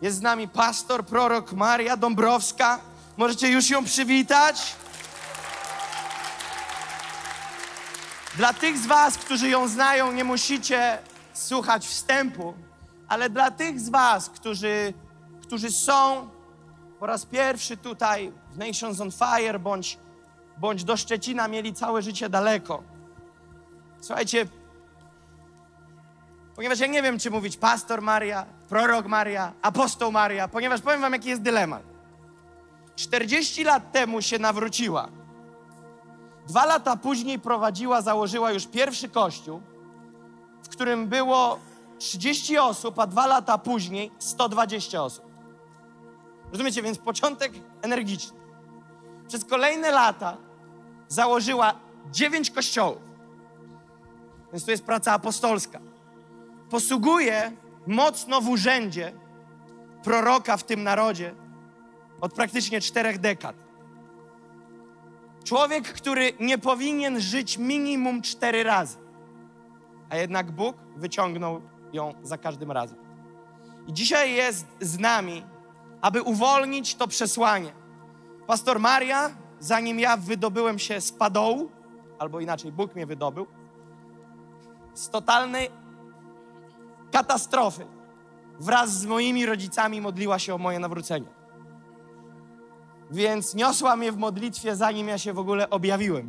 Jest z nami pastor, prorok Maria Dąbrowska. Możecie już ją przywitać. Dla tych z was, którzy ją znają, nie musicie słuchać wstępu, ale dla tych z was, którzy są po raz pierwszy tutaj w Nations on Fire, bądź do Szczecina mieli całe życie daleko. Słuchajcie, ponieważ ja nie wiem, czy mówić pastor Maria, prorok Maria, apostoł Maria, ponieważ powiem wam, jaki jest dylemat. 40 lat temu się nawróciła. 2 lata później założyła już pierwszy kościół, w którym było 30 osób, a 2 lata później 120 osób. Rozumiecie? Więc początek energiczny. Przez kolejne lata założyła 9 kościołów. Więc to jest praca apostolska. Posługuje mocno w urzędzie proroka w tym narodzie od praktycznie 4 dekad. Człowiek, który nie powinien żyć minimum 4 razy, a jednak Bóg wyciągnął ją za każdym razem. I dzisiaj jest z nami, aby uwolnić to przesłanie. Pastor Maria, zanim ja wydobyłem się z padołu, albo inaczej, Bóg mnie wydobył, z totalnej katastrofy, wraz z moimi rodzicami modliła się o moje nawrócenie. Więc niosła mnie w modlitwie, zanim ja się w ogóle objawiłem.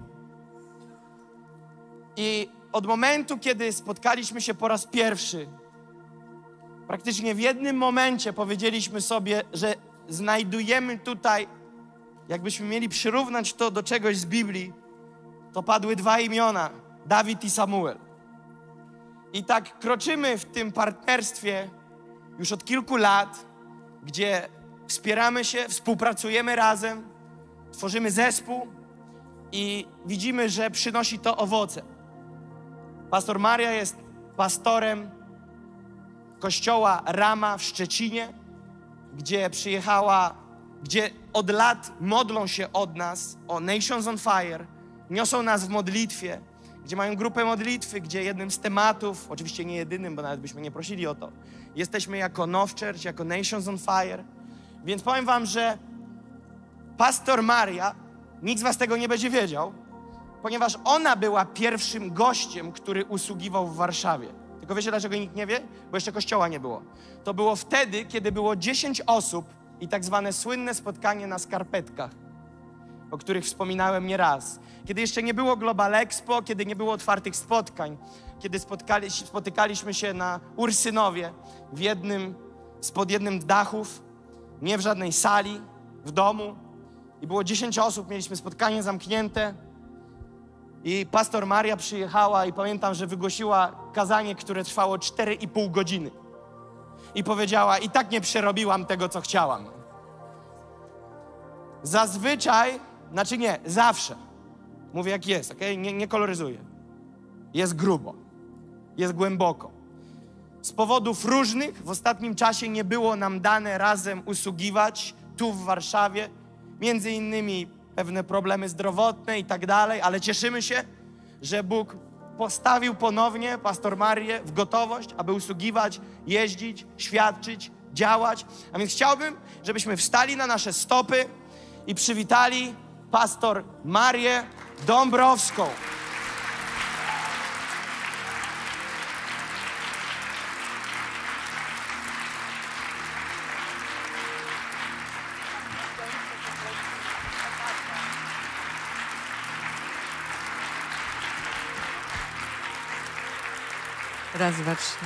I od momentu, kiedy spotkaliśmy się po raz pierwszy, praktycznie w jednym momencie powiedzieliśmy sobie, że znajdujemy tutaj, jakbyśmy mieli przyrównać to do czegoś z Biblii, to padły 2 imiona, Dawid i Samuel. I tak kroczymy w tym partnerstwie już od kilku lat, gdzie wspieramy się, współpracujemy razem, tworzymy zespół i widzimy, że przynosi to owoce. Pastor Maria jest pastorem kościoła Rama w Szczecinie, gdzie przyjechała, gdzie od lat modlą się od nas o Nations on Fire, niosą nas w modlitwie, gdzie mają grupę modlitwy, gdzie jednym z tematów, oczywiście nie jedynym, bo nawet byśmy nie prosili o to, jesteśmy jako Now Church, jako Nations on Fire. Więc powiem wam, że pastor Maria, nikt z was tego nie będzie wiedział, ponieważ ona była pierwszym gościem, który usługiwał w Warszawie. Tylko wiecie, dlaczego nikt nie wie? Bo jeszcze kościoła nie było. To było wtedy, kiedy było 10 osób i tak zwane słynne spotkanie na skarpetkach, o których wspominałem nieraz. Kiedy jeszcze nie było Global Expo, kiedy nie było otwartych spotkań, kiedy spotykaliśmy się na Ursynowie spod jednym z dachów, nie w żadnej sali, w domu. I było 10 osób, mieliśmy spotkanie zamknięte. I pastor Maria przyjechała i pamiętam, że wygłosiła kazanie, które trwało 4,5 godziny. I powiedziała, i tak nie przerobiłam tego, co chciałam. Zazwyczaj, zawsze. Mówię jak jest, okej? Nie koloryzuję. Jest grubo. Jest głęboko. Z powodów różnych w ostatnim czasie nie było nam dane razem usługiwać tu w Warszawie. Między innymi pewne problemy zdrowotne i tak dalej, ale cieszymy się, że Bóg postawił ponownie pastor Marię w gotowość, aby usługiwać, jeździć, świadczyć, działać. A więc chciałbym, żebyśmy wstali na nasze stopy i przywitali pastor Marię Dąbrowską. Raz, dwa, trzy.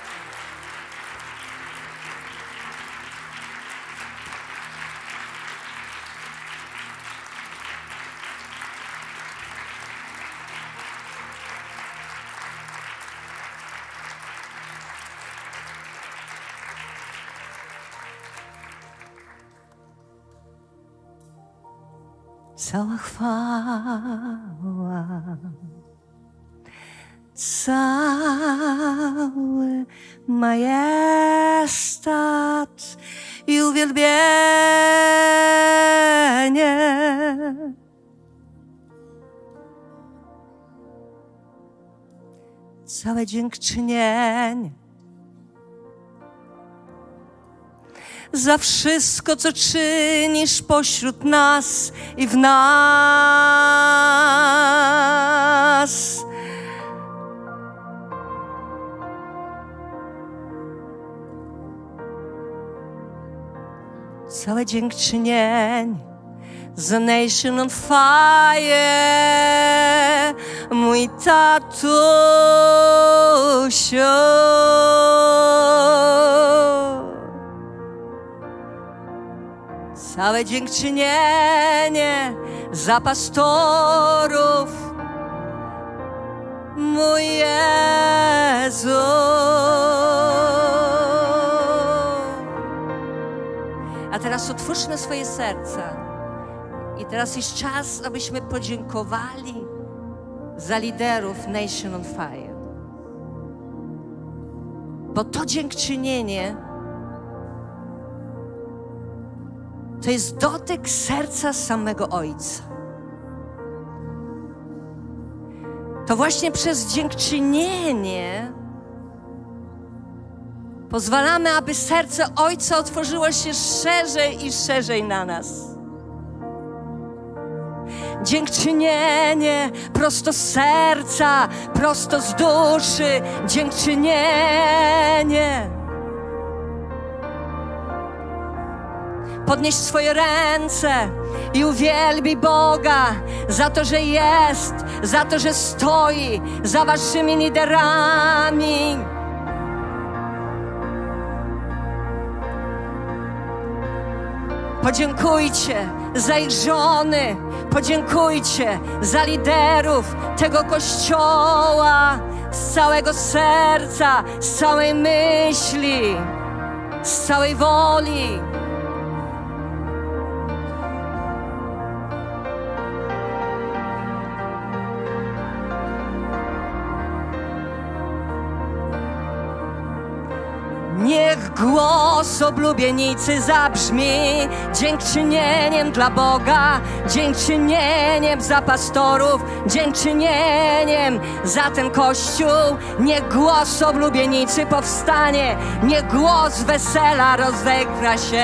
Cała chwała, cały majestat i uwielbienie całe dziękczynienie za wszystko, co czynisz pośród nas i w nas. Całe dziękczynienie za Nation on Fire, mój tatusiu. Całe dziękczynienie za pastorów, mój Jezu. A teraz otwórzmy swoje serca. I teraz jest czas, abyśmy podziękowali za liderów Nation on Fire. Bo to dziękczynienie to jest dotyk serca samego Ojca. To właśnie przez dziękczynienie pozwalamy, aby serce Ojca otworzyło się szerzej i szerzej na nas. Dziękczynienie prosto z serca, prosto z duszy. Dziękczynienie. Podnieś swoje ręce i uwielbij Boga za to, że jest, za to, że stoi za waszymi liderami. Podziękujcie za ich żony, podziękujcie za liderów tego Kościoła z całego serca, z całej myśli, z całej woli. Niech głos oblubienicy zabrzmi dziękczynieniem dla Boga, dziękczynieniem za pastorów, dziękczynieniem za ten Kościół. Niech głos oblubienicy powstanie, niech głos wesela rozegra się.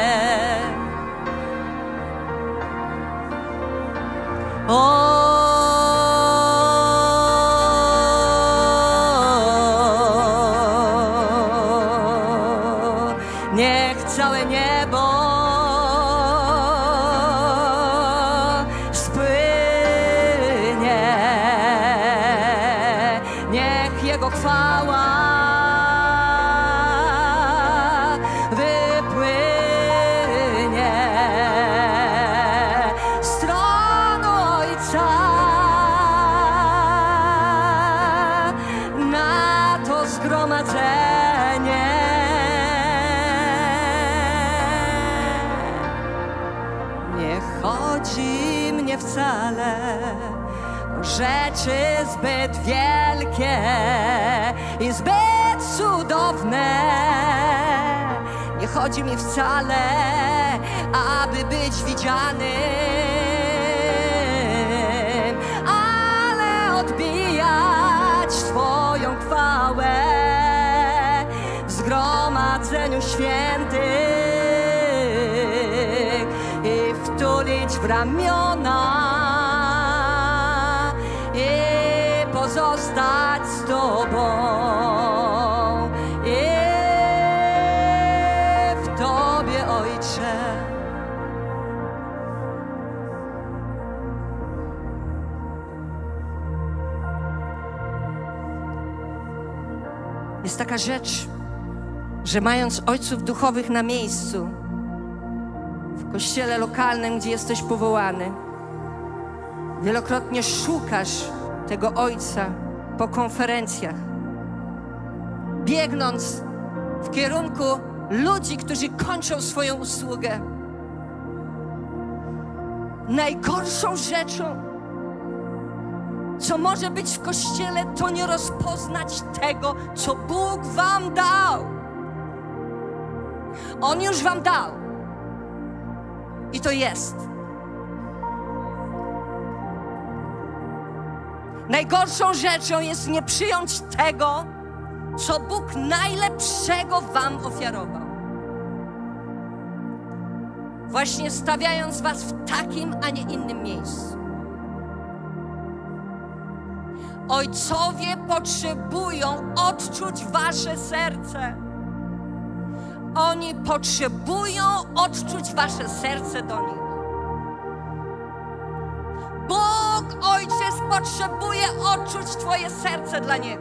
Niech całe niebo spłynie, niech Jego chwała wypłynie z tronu Ojca na to zgromadzenie. Chodzi mnie wcale o rzeczy zbyt wielkie i zbyt cudowne. Nie chodzi mi wcale, aby być widzianym, ale odbijać Twoją chwałę w zgromadzeniu świętych i wtulić w ramiona i pozostać z Tobą i w Tobie, Ojcze. Jest taka rzecz, że mając ojców duchowych na miejscu, w kościele lokalnym, gdzie jesteś powołany, wielokrotnie szukasz tego Ojca po konferencjach, biegnąc w kierunku ludzi, którzy kończą swoją usługę. Najgorszą rzeczą, co może być w kościele, to nie rozpoznać tego, co Bóg wam dał. On już wam dał. I to jest. Najgorszą rzeczą jest nie przyjąć tego, co Bóg najlepszego wam ofiarował. właśnie stawiając was w takim, a nie innym miejscu. Ojcowie potrzebują odczuć wasze serce. Oni potrzebują odczuć wasze serce do nich. Bóg, Ojciec, potrzebuje odczuć twoje serce dla Niego.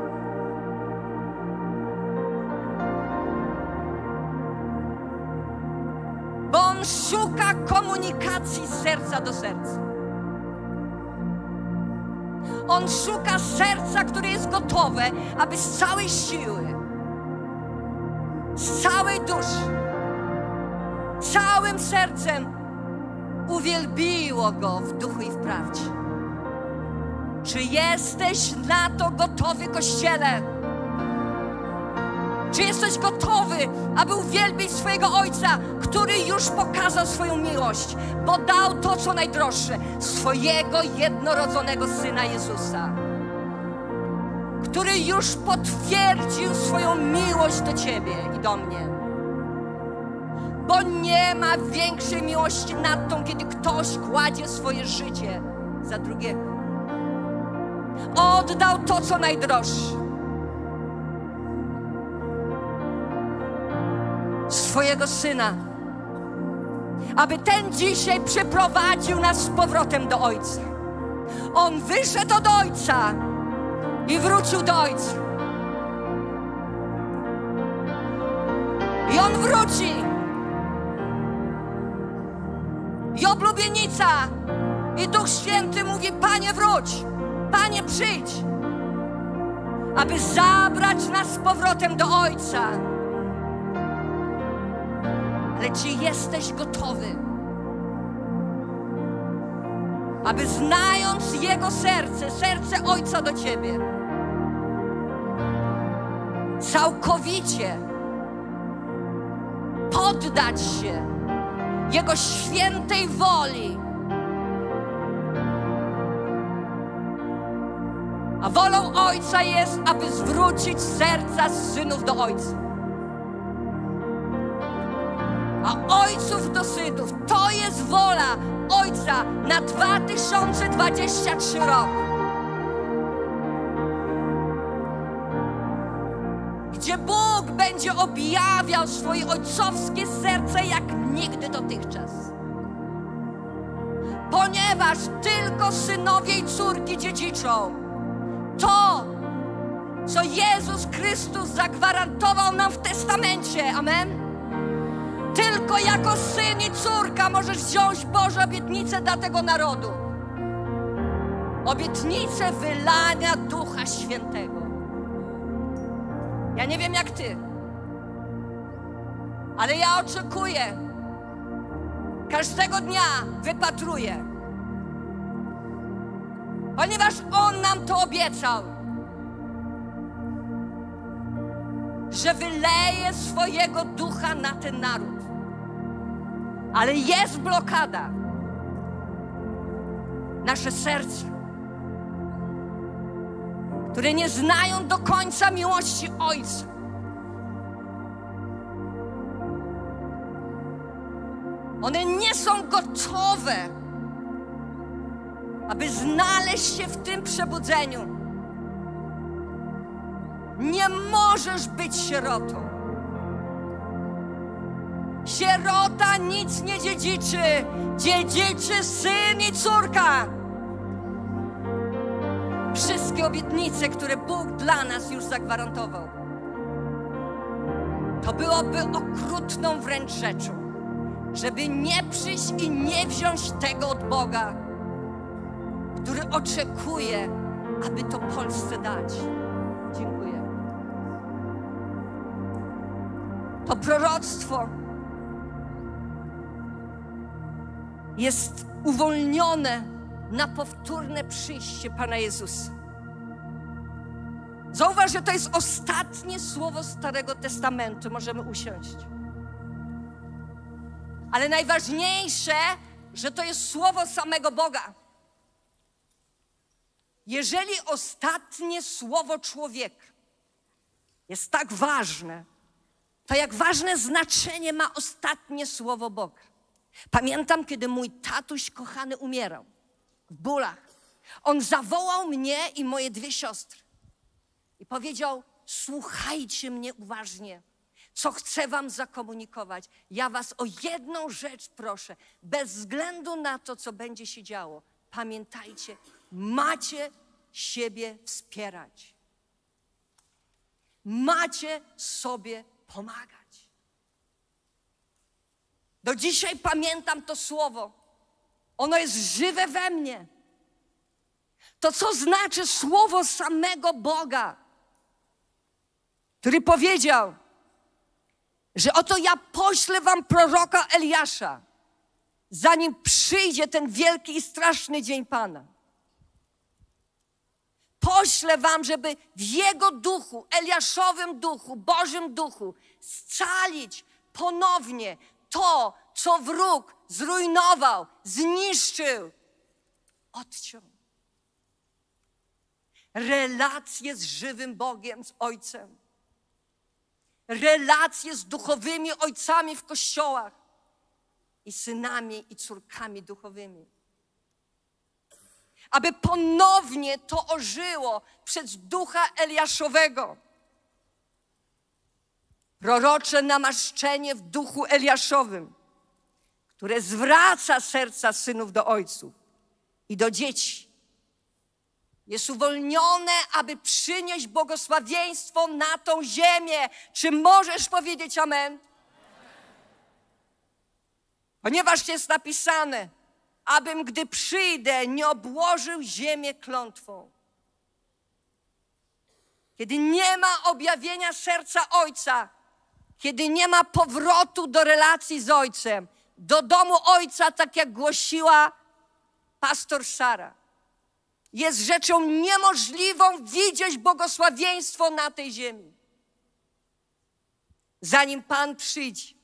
Bo On szuka komunikacji z serca do serca. On szuka serca, które jest gotowe, aby z całej siły, z całej duszy, całym sercem uwielbiło Go w duchu i w prawdzie. Czy jesteś na to gotowy, Kościele? Czy jesteś gotowy, aby uwielbić swojego Ojca, który już pokazał swoją miłość, bo dał to, co najdroższe, swojego jednorodzonego Syna Jezusa, który już potwierdził swoją miłość do Ciebie i do mnie. Bo nie ma większej miłości nad tą, kiedy ktoś kładzie swoje życie za drugiego. Oddał to, co najdroższe. Swojego Syna, aby ten dzisiaj przyprowadził nas z powrotem do Ojca. On wyszedł od Ojca i wrócił do Ojca. I On wróci. I oblubienica, i Duch Święty mówi: Panie, wróć, Panie, przyjdź, aby zabrać nas z powrotem do Ojca. Ale czy jesteś gotowy, aby znając Jego serce, serce Ojca do Ciebie, całkowicie poddać się Jego świętej woli? A wolą Ojca jest, aby zwrócić serca synów do Ojca, a ojców do synów. To jest wola Ojca na 2023 rok. Gdzie Bóg będzie objawiał swoje ojcowskie serce jak nigdy dotychczas. Ponieważ tylko synowie i córki dziedziczą to, co Jezus Chrystus zagwarantował nam w testamencie. Amen? Tylko jako syn i córka możesz wziąć Boże obietnicę dla tego narodu. Obietnicę wylania Ducha Świętego. Ja nie wiem jak ty, ale ja oczekuję, każdego dnia wypatruję, ponieważ On nam to obiecał, że wyleje swojego Ducha na ten naród. Ale jest blokada. Nasze serca, które nie znają do końca miłości Ojca. One nie są gotowe, aby znaleźć się w tym przebudzeniu. Nie możesz być sierotą. Sierota nic nie dziedziczy. Dziedziczy syn i córka. Wszystkie obietnice, które Bóg dla nas już zagwarantował, to byłoby okrutną wręcz rzeczą, żeby nie przyjść i nie wziąć tego od Boga, który oczekuje, aby to Polsce dać. Dziękuję. To proroctwo jest uwolnione na powtórne przyjście Pana Jezusa. Zauważ, że to jest ostatnie słowo Starego Testamentu. Możemy usiąść. Ale najważniejsze, że to jest słowo samego Boga. Jeżeli ostatnie słowo człowieka jest tak ważne, to jak ważne znaczenie ma ostatnie słowo Boga. Pamiętam, kiedy mój tatuś kochany umierał w bólach. On zawołał mnie i moje 2 siostry i powiedział: słuchajcie mnie uważnie, co chcę wam zakomunikować. Ja was o jedną rzecz proszę, bez względu na to, co będzie się działo. Pamiętajcie, macie siebie wspierać. Macie sobie pomagać. Do dzisiaj pamiętam to słowo. Ono jest żywe we mnie. To, co znaczy słowo samego Boga, który powiedział, że oto ja poślę wam proroka Eliasza, zanim przyjdzie ten wielki i straszny dzień Pana. Poślę wam, żeby w Jego duchu, Eliaszowym duchu, Bożym duchu scalić ponownie to, co wróg zrujnował, zniszczył, odciął. Relacje z żywym Bogiem, z Ojcem. Relacje z duchowymi ojcami w kościołach i synami i córkami duchowymi. Aby ponownie to ożyło przez ducha Eliaszowego. Prorocze namaszczenie w duchu Eliaszowym, które zwraca serca synów do ojców i do dzieci. Jest uwolnione, aby przynieść błogosławieństwo na tą ziemię. Czy możesz powiedzieć amen? Ponieważ jest napisane, abym, gdy przyjdę, nie obłożył ziemię klątwą. Kiedy nie ma objawienia serca Ojca, kiedy nie ma powrotu do relacji z Ojcem, do domu Ojca, tak jak głosiła pastor Sara, jest rzeczą niemożliwą widzieć błogosławieństwo na tej ziemi. Zanim Pan przyjdzie,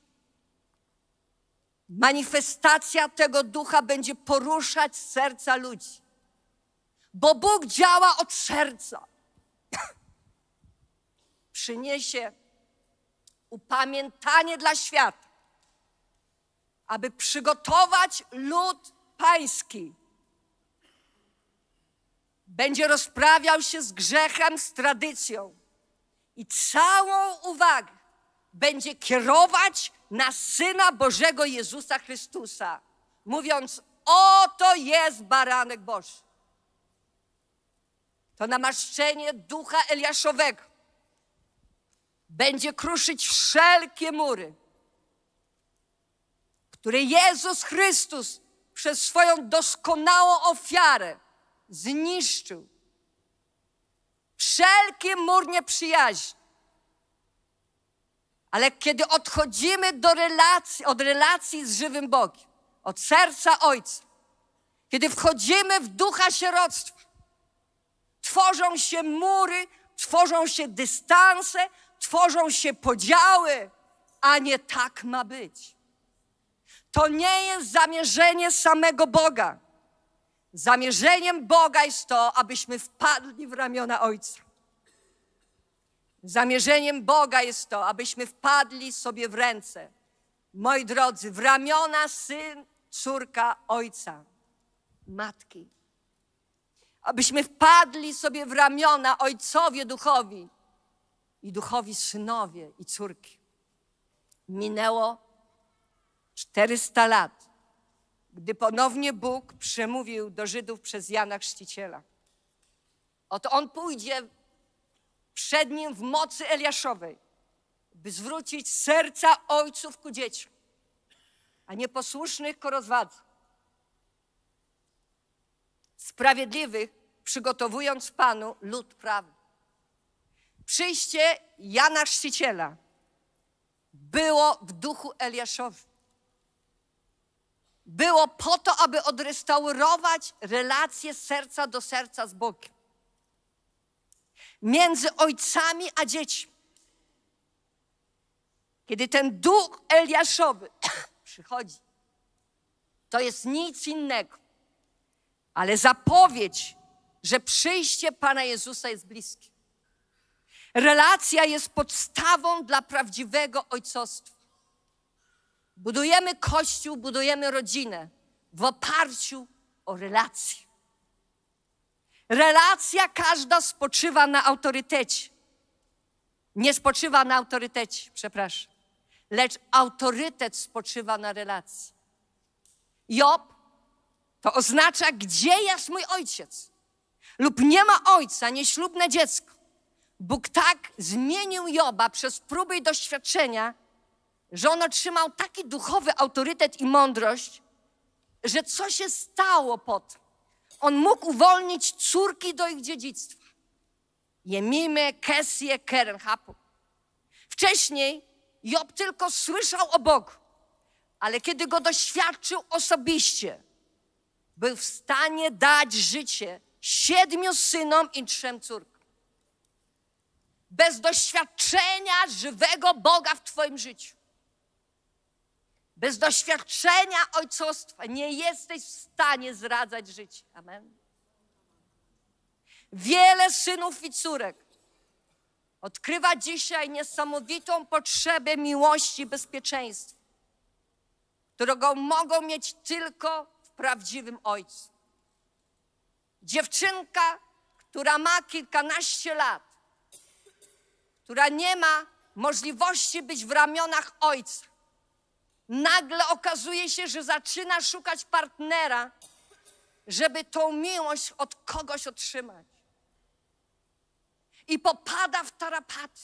manifestacja tego ducha będzie poruszać serca ludzi. Bo Bóg działa od serca. Przyniesie upamiętanie dla świata, aby przygotować lud pański. Będzie rozprawiał się z grzechem, z tradycją i całą uwagę będzie kierować na Syna Bożego Jezusa Chrystusa, mówiąc: oto jest Baranek Boży. To namaszczenie ducha Eliaszowego będzie kruszyć wszelkie mury, które Jezus Chrystus przez swoją doskonałą ofiarę zniszczył. Wszelki mur nieprzyjaźni. Ale kiedy odchodzimy od relacji z żywym Bogiem, od serca Ojca, kiedy wchodzimy w ducha sieroctwa, tworzą się mury, tworzą się dystanse, tworzą się podziały, a nie tak ma być. To nie jest zamierzenie samego Boga. Zamierzeniem Boga jest to, abyśmy wpadli w ramiona Ojca. Zamierzeniem Boga jest to, abyśmy wpadli sobie w ręce, moi drodzy, w ramiona syn, córka, ojca, matki. Abyśmy wpadli sobie w ramiona ojcowie duchowi i duchowi synowie i córki. Minęło 400 lat, gdy ponownie Bóg przemówił do Żydów przez Jana Chrzciciela. Oto On pójdzie przed Nim w mocy Eliaszowej, by zwrócić serca ojców ku dzieciom, a nieposłusznych ku rozwadze. Sprawiedliwych przygotowując Panu lud prawy. Przyjście Jana Chrzciciela było w duchu Eliaszowym. Było po to, aby odrestaurować relacje serca do serca z Bogiem. Między ojcami a dziećmi. Kiedy ten duch Eliaszowy przychodzi, to jest nic innego, ale zapowiedź, że przyjście Pana Jezusa jest bliskie. Relacja jest podstawą dla prawdziwego ojcostwa. Budujemy Kościół, budujemy rodzinę w oparciu o relacje. Relacja każda spoczywa na autorytecie. Nie spoczywa na autorytecie, przepraszam, lecz autorytet spoczywa na relacji. Job to oznacza, gdzie jest mój ojciec? Lub nie ma ojca, nieślubne dziecko. Bóg tak zmienił Joba przez próby i doświadczenia, że on otrzymał taki duchowy autorytet i mądrość, że co się stało potem? On mógł uwolnić córki do ich dziedzictwa. Jemimę, Kesję, Keren-Hapuk. Wcześniej Job tylko słyszał o Bogu, ale kiedy go doświadczył osobiście, był w stanie dać życie 7 synom i 3 córkom. Bez doświadczenia żywego Boga w twoim życiu, bez doświadczenia ojcostwa nie jesteś w stanie zradzać życia. Amen. Wiele synów i córek odkrywa dzisiaj niesamowitą potrzebę miłości i bezpieczeństwa, którego mogą mieć tylko w prawdziwym ojcu. Dziewczynka, która ma kilkanaście lat, która nie ma możliwości być w ramionach ojca, nagle okazuje się, że zaczyna szukać partnera, żeby tą miłość od kogoś otrzymać. I popada w tarapaty.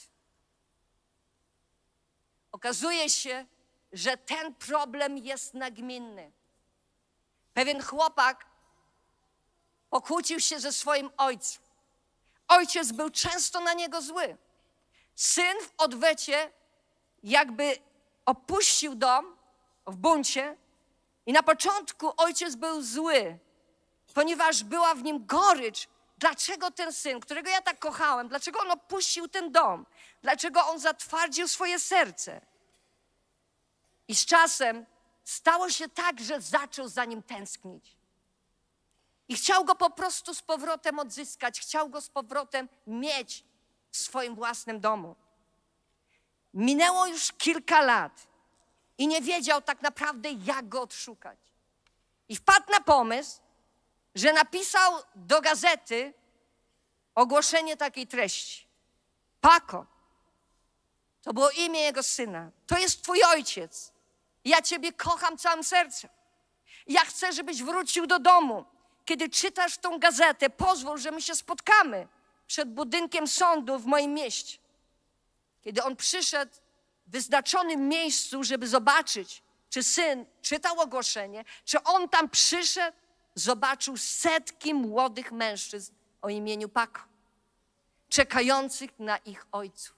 Okazuje się, że ten problem jest nagminny. Pewien chłopak pokłócił się ze swoim ojcem. Ojciec był często na niego zły. Syn w odwecie jakby opuścił dom w buncie i na początku ojciec był zły, ponieważ była w nim gorycz. Dlaczego ten syn, którego ja tak kochałem, dlaczego on opuścił ten dom? Dlaczego on zatwardził swoje serce? I z czasem stało się tak, że zaczął za nim tęsknić. I chciał go po prostu z powrotem odzyskać, chciał go z powrotem mieć w swoim własnym domu. Minęło już kilka lat i nie wiedział tak naprawdę, jak go odszukać. I wpadł na pomysł, że napisał do gazety ogłoszenie takiej treści. Paco, to było imię jego syna, to jest twój ojciec. Ja ciebie kocham całym sercem. Ja chcę, żebyś wrócił do domu. Kiedy czytasz tą gazetę, pozwól, że my się spotkamy przed budynkiem sądu w moim mieście. Kiedy on przyszedł w wyznaczonym miejscu, żeby zobaczyć, czy syn czytał ogłoszenie, czy on tam przyszedł, zobaczył setki młodych mężczyzn o imieniu Paco, czekających na ich ojców.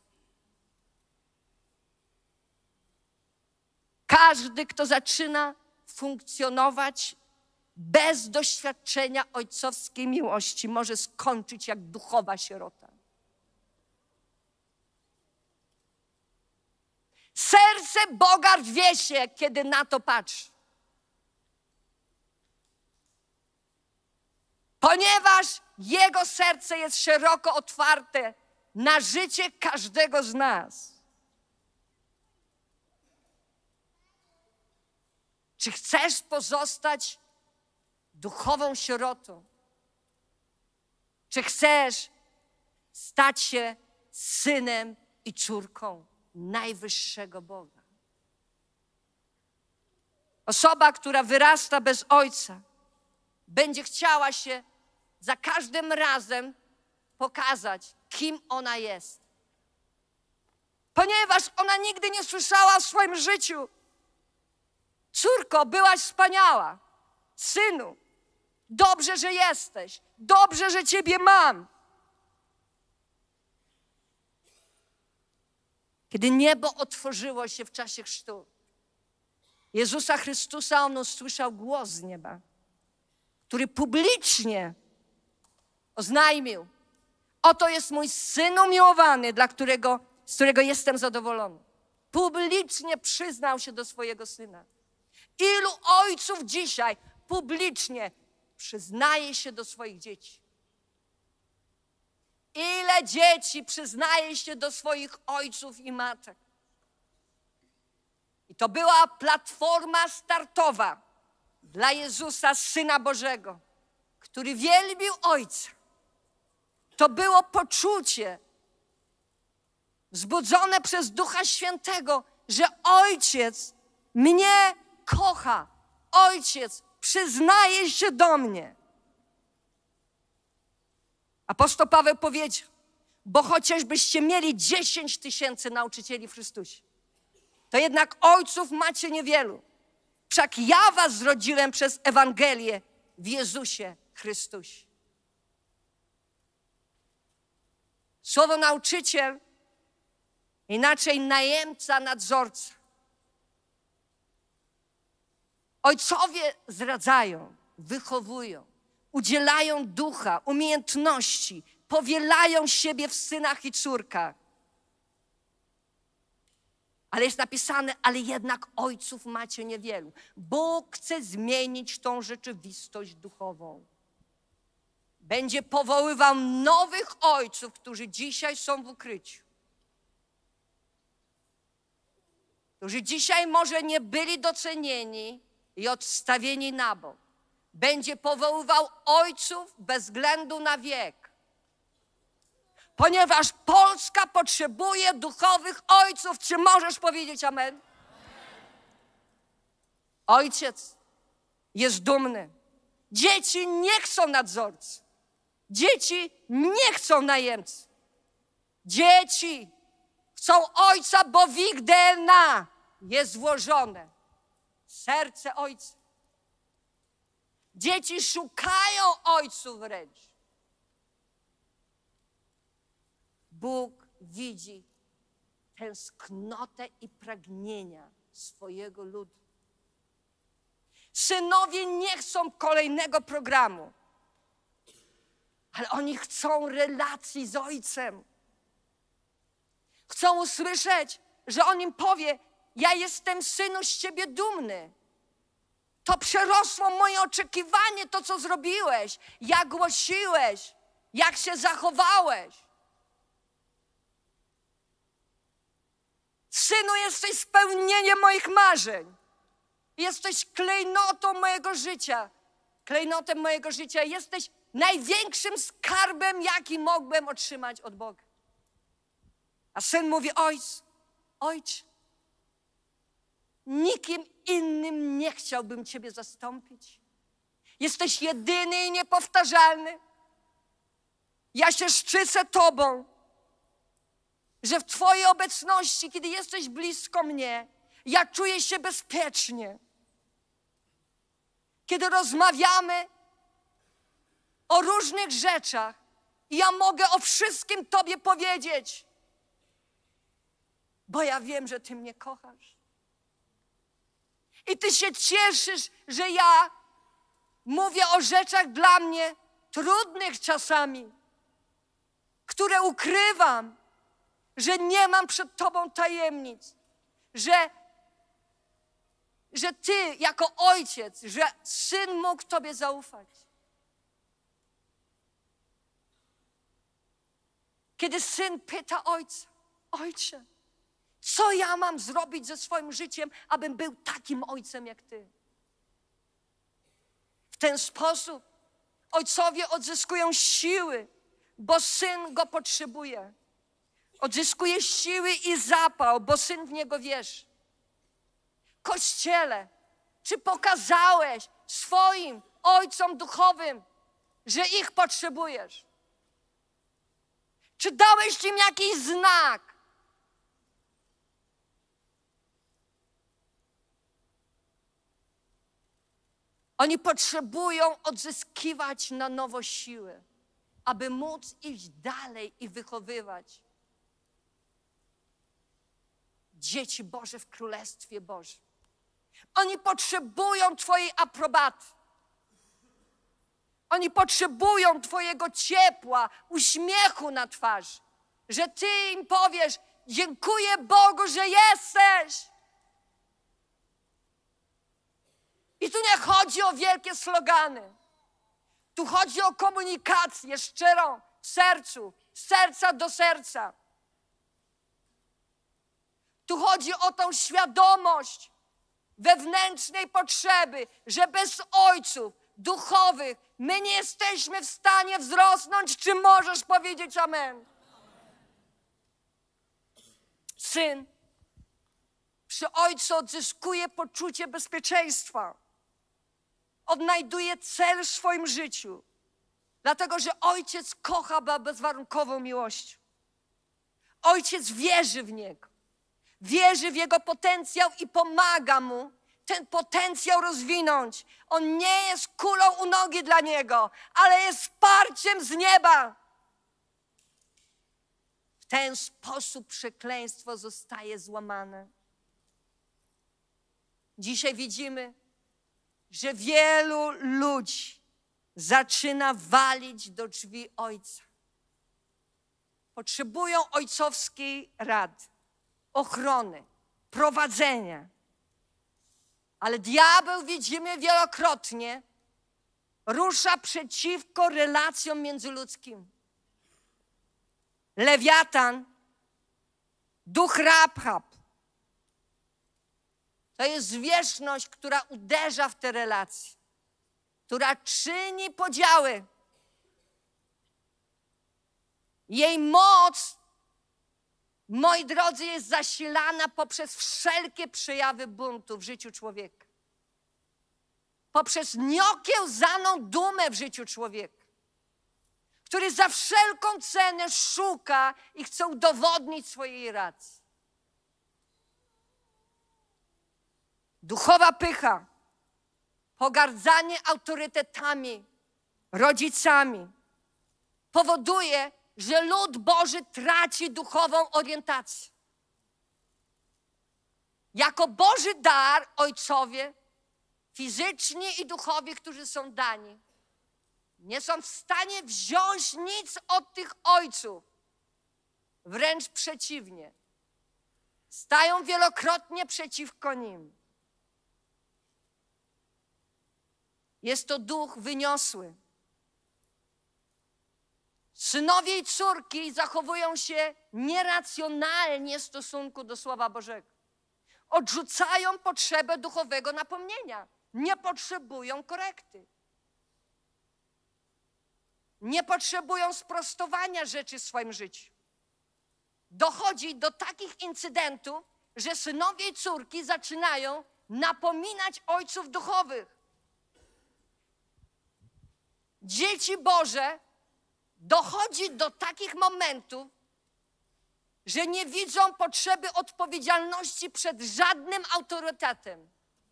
Każdy, kto zaczyna funkcjonować bez doświadczenia ojcowskiej miłości, może skończyć jak duchowa sierota. Serce Boga rwie się, kiedy na to patrzy. Ponieważ Jego serce jest szeroko otwarte na życie każdego z nas. Czy chcesz pozostać duchową sierotą? Czy chcesz stać się synem i córką najwyższego Boga? Osoba, która wyrasta bez ojca, będzie chciała się za każdym razem pokazać, kim ona jest. Ponieważ ona nigdy nie słyszała w swoim życiu: córko, byłaś wspaniała. Synu, dobrze, że jesteś. Dobrze, że ciebie mam. Kiedy niebo otworzyło się w czasie chrztu Jezusa Chrystusa, on usłyszał głos z nieba, który publicznie oznajmił: oto jest mój Syn umiłowany, z którego jestem zadowolony. Publicznie przyznał się do swojego Syna. Ilu ojców dzisiaj publicznie przyznaje się do swoich dzieci? Ile dzieci przyznaje się do swoich ojców i matek? I to była platforma startowa dla Jezusa, Syna Bożego, który wielbił Ojca. To było poczucie wzbudzone przez Ducha Świętego, że Ojciec mnie kocha. Ojciec przyznaje się do mnie. Apostoł Paweł powiedział, bo chociażbyście mieli 10 000 nauczycieli w Chrystusie, to jednak ojców macie niewielu. Wszak ja was zrodziłem przez Ewangelię w Jezusie Chrystusie. Słowo nauczyciel, inaczej najemca, nadzorca. Ojcowie zdradzają, wychowują, udzielają ducha, umiejętności, powielają siebie w synach i córkach. Ale jest napisane, ale jednak ojców macie niewielu. Bóg chce zmienić tą rzeczywistość duchową. Będzie powoływał nowych ojców, którzy dzisiaj są w ukryciu. Którzy dzisiaj może nie byli docenieni i odstawieni na bok. Będzie powoływał ojców bez względu na wiek. Ponieważ Polska potrzebuje duchowych ojców. Czy możesz powiedzieć amen? Ojciec jest dumny. Dzieci nie chcą nadzorcy. Dzieci nie chcą najemcy. Dzieci chcą ojca, bo w ich DNA jest włożone serce ojca. Dzieci szukają ojców wręcz. Bóg widzi tęsknotę i pragnienia swojego ludu. Synowie nie chcą kolejnego programu, ale oni chcą relacji z ojcem. Chcą usłyszeć, że on im powie, ja jestem, synu, z ciebie dumny. To przerosło moje oczekiwanie, to co zrobiłeś, jak głosiłeś, jak się zachowałeś. Synu, jesteś spełnieniem moich marzeń. Jesteś klejnotą mojego życia. Klejnotem mojego życia. Jesteś największym skarbem, jaki mogłem otrzymać od Boga. A syn mówi, ojcze, nikim innym nie chciałbym ciebie zastąpić. Jesteś jedyny i niepowtarzalny. Ja się szczycę tobą, że w twojej obecności, kiedy jesteś blisko mnie, ja czuję się bezpiecznie. Kiedy rozmawiamy o różnych rzeczach, ja mogę o wszystkim tobie powiedzieć, bo ja wiem, że ty mnie kochasz. I ty się cieszysz, że ja mówię o rzeczach dla mnie trudnych czasami, które ukrywam, że nie mam przed tobą tajemnic, że ty jako ojciec, że syn mógł tobie zaufać. Kiedy syn pyta ojca, ojcze, co ja mam zrobić ze swoim życiem, abym był takim ojcem jak ty? W ten sposób ojcowie odzyskują siły, bo syn go potrzebuje. Odzyskuje siły i zapał, bo syn w niego wierzy. Kościele, czy pokazałeś swoim ojcom duchowym, że ich potrzebujesz? Czy dałeś im jakiś znak? Oni potrzebują odzyskiwać na nowo siły, aby móc iść dalej i wychowywać dzieci Boże w Królestwie Bożym. Oni potrzebują twojej aprobaty. Oni potrzebują twojego ciepła, uśmiechu na twarzy, że ty im powiesz, dziękuję Bogu, że jesteś. I tu nie chodzi o wielkie slogany. Tu chodzi o komunikację szczerą w sercu, z serca do serca. Tu chodzi o tą świadomość wewnętrznej potrzeby, że bez ojców duchowych my nie jesteśmy w stanie wzrosnąć. Czy możesz powiedzieć amen? Syn przy ojcu odzyskuje poczucie bezpieczeństwa. Odnajduje cel w swoim życiu. Dlatego, że ojciec kocha bezwarunkową miłością. Ojciec wierzy w niego. Wierzy w jego potencjał i pomaga mu ten potencjał rozwinąć. On nie jest kulą u nogi dla niego, ale jest wsparciem z nieba. W ten sposób przekleństwo zostaje złamane. Dzisiaj widzimy, że wielu ludzi zaczyna walić do drzwi Ojca. Potrzebują ojcowskiej rady, ochrony, prowadzenia. Ale diabeł, widzimy wielokrotnie, rusza przeciwko relacjom międzyludzkim. Lewiatan, duch Rahab, to jest zwierzchność, która uderza w te relacje, która czyni podziały. Jej moc, moi drodzy, jest zasilana poprzez wszelkie przejawy buntu w życiu człowieka. Poprzez nieokiełzaną dumę w życiu człowieka, który za wszelką cenę szuka i chce udowodnić swojej racji. Duchowa pycha, pogardzanie autorytetami, rodzicami powoduje, że lud Boży traci duchową orientację. Jako Boży dar ojcowie, fizyczni i duchowi, którzy są dani, nie są w stanie wziąć nic od tych ojców. Wręcz przeciwnie. Stają wielokrotnie przeciwko nim. Jest to duch wyniosły. Synowie i córki zachowują się nieracjonalnie w stosunku do Słowa Bożego. Odrzucają potrzebę duchowego napomnienia. Nie potrzebują korekty. Nie potrzebują sprostowania rzeczy w swoim życiu. Dochodzi do takich incydentów, że synowie i córki zaczynają napominać ojców duchowych. Dzieci Boże, dochodzi do takich momentów, że nie widzą potrzeby odpowiedzialności przed żadnym autorytetem.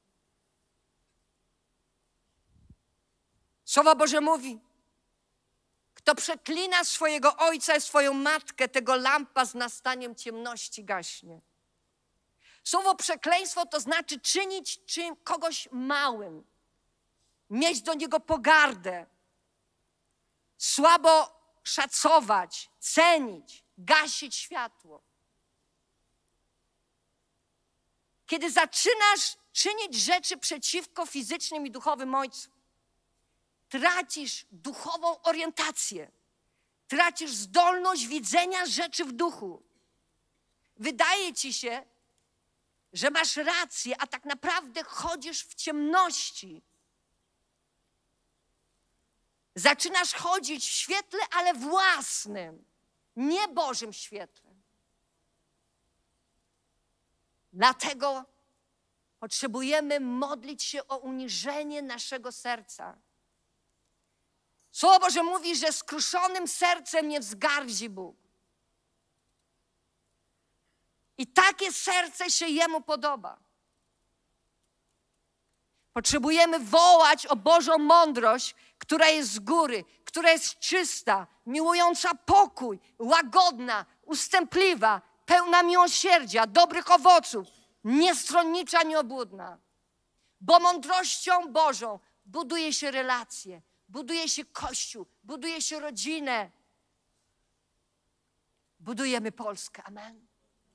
Słowo Boże mówi, kto przeklina swojego ojca i swoją matkę, tego lampa z nastaniem ciemności gaśnie. Słowo przekleństwo to znaczy czynić kogoś małym, mieć do niego pogardę, słabo szacować, cenić, gasić światło. Kiedy zaczynasz czynić rzeczy przeciwko fizycznym i duchowym ojcu, tracisz duchową orientację, tracisz zdolność widzenia rzeczy w duchu. Wydaje ci się, że masz rację, a tak naprawdę chodzisz w ciemności. Zaczynasz chodzić w świetle, ale własnym, nie Bożym świetle. Dlatego potrzebujemy modlić się o uniżenie naszego serca. Słowo Boże mówi, że skruszonym sercem nie wzgardzi Bóg. I takie serce się Jemu podoba. Potrzebujemy wołać o Bożą mądrość, która jest z góry, która jest czysta, miłująca pokój, łagodna, ustępliwa, pełna miłosierdzia, dobrych owoców, niestronnicza, nieobłudna. Bo mądrością Bożą buduje się relacje, buduje się Kościół, buduje się rodzinę. Budujemy Polskę. Amen.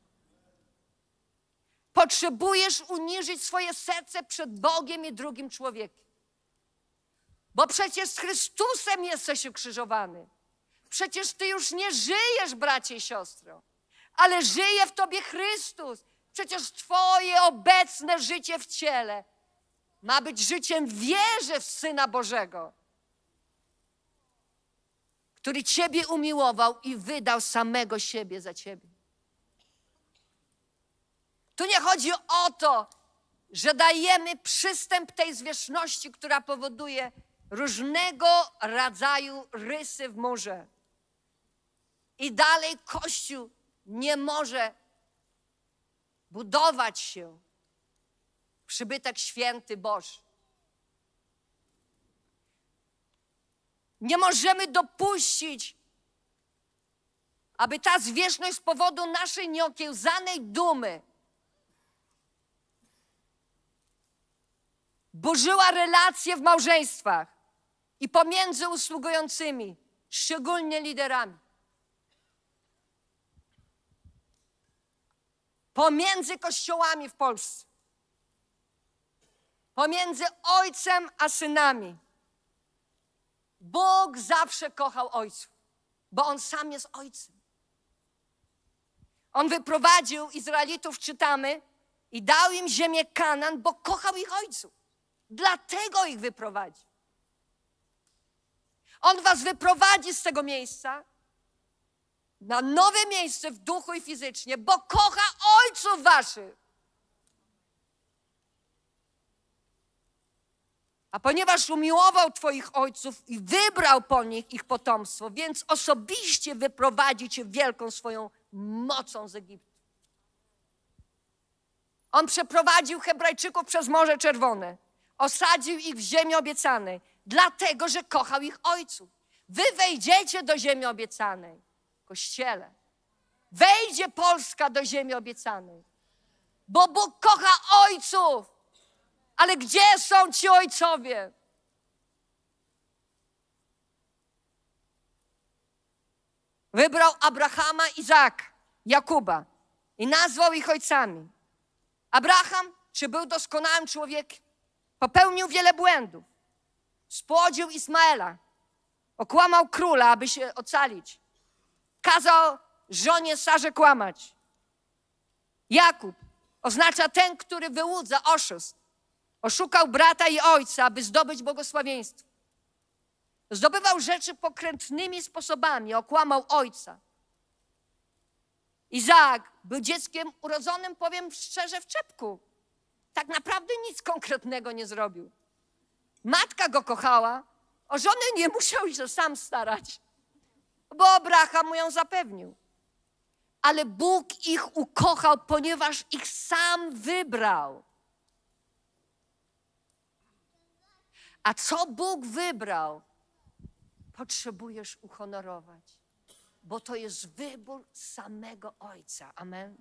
Potrzebujesz uniżyć swoje serce przed Bogiem i drugim człowiekiem. Bo przecież z Chrystusem jesteś ukrzyżowany. Przecież ty już nie żyjesz, bracie i siostro, ale żyje w tobie Chrystus. Przecież twoje obecne życie w ciele ma być życiem wierze w Syna Bożego, który ciebie umiłował i wydał samego siebie za ciebie. Tu nie chodzi o to, że dajemy przystęp tej zwierzchności, która powoduje różnego rodzaju rysy w murze. I dalej Kościół nie może budować się w przybytek święty Boży. Nie możemy dopuścić, aby ta zwierzchność z powodu naszej nieokiełzanej dumy burzyła relacje w małżeństwach i pomiędzy usługującymi, szczególnie liderami. Pomiędzy kościołami w Polsce. Pomiędzy ojcem a synami. Bóg zawsze kochał ojców, bo On sam jest ojcem. On wyprowadził Izraelitów, czytamy, i dał im ziemię Kanaan, bo kochał ich ojców. Dlatego ich wyprowadzi. On was wyprowadzi z tego miejsca na nowe miejsce w duchu i fizycznie, bo kocha ojców waszych. A ponieważ umiłował twoich ojców i wybrał po nich ich potomstwo, więc osobiście wyprowadzi cię wielką swoją mocą z Egiptu. On przeprowadził Hebrajczyków przez Morze Czerwone. Osadził ich w ziemi obiecanej, dlatego, że kochał ich ojców. Wy wejdziecie do ziemi obiecanej, Kościele. Wejdzie Polska do ziemi obiecanej, bo Bóg kocha ojców. Ale gdzie są ci ojcowie? Wybrał Abrahama, Izaaka, Jakuba i nazwał ich ojcami. Abraham, czy był doskonałym człowiekiem? Popełnił wiele błędów. Spłodził Ismaela. Okłamał króla, aby się ocalić. Kazał żonie Sarze kłamać. Jakub oznacza ten, który wyłudza, oszust. Oszukał brata i ojca, aby zdobyć błogosławieństwo. Zdobywał rzeczy pokrętnymi sposobami. Okłamał ojca. Izaak był dzieckiem urodzonym, powiem szczerze, w czepku. Tak naprawdę nic konkretnego nie zrobił. Matka go kochała, o żonę nie musiał się sam starać, bo Abraham mu ją zapewnił. Ale Bóg ich ukochał, ponieważ ich sam wybrał. A co Bóg wybrał, potrzebujesz uhonorować, bo to jest wybór samego Ojca. Amen.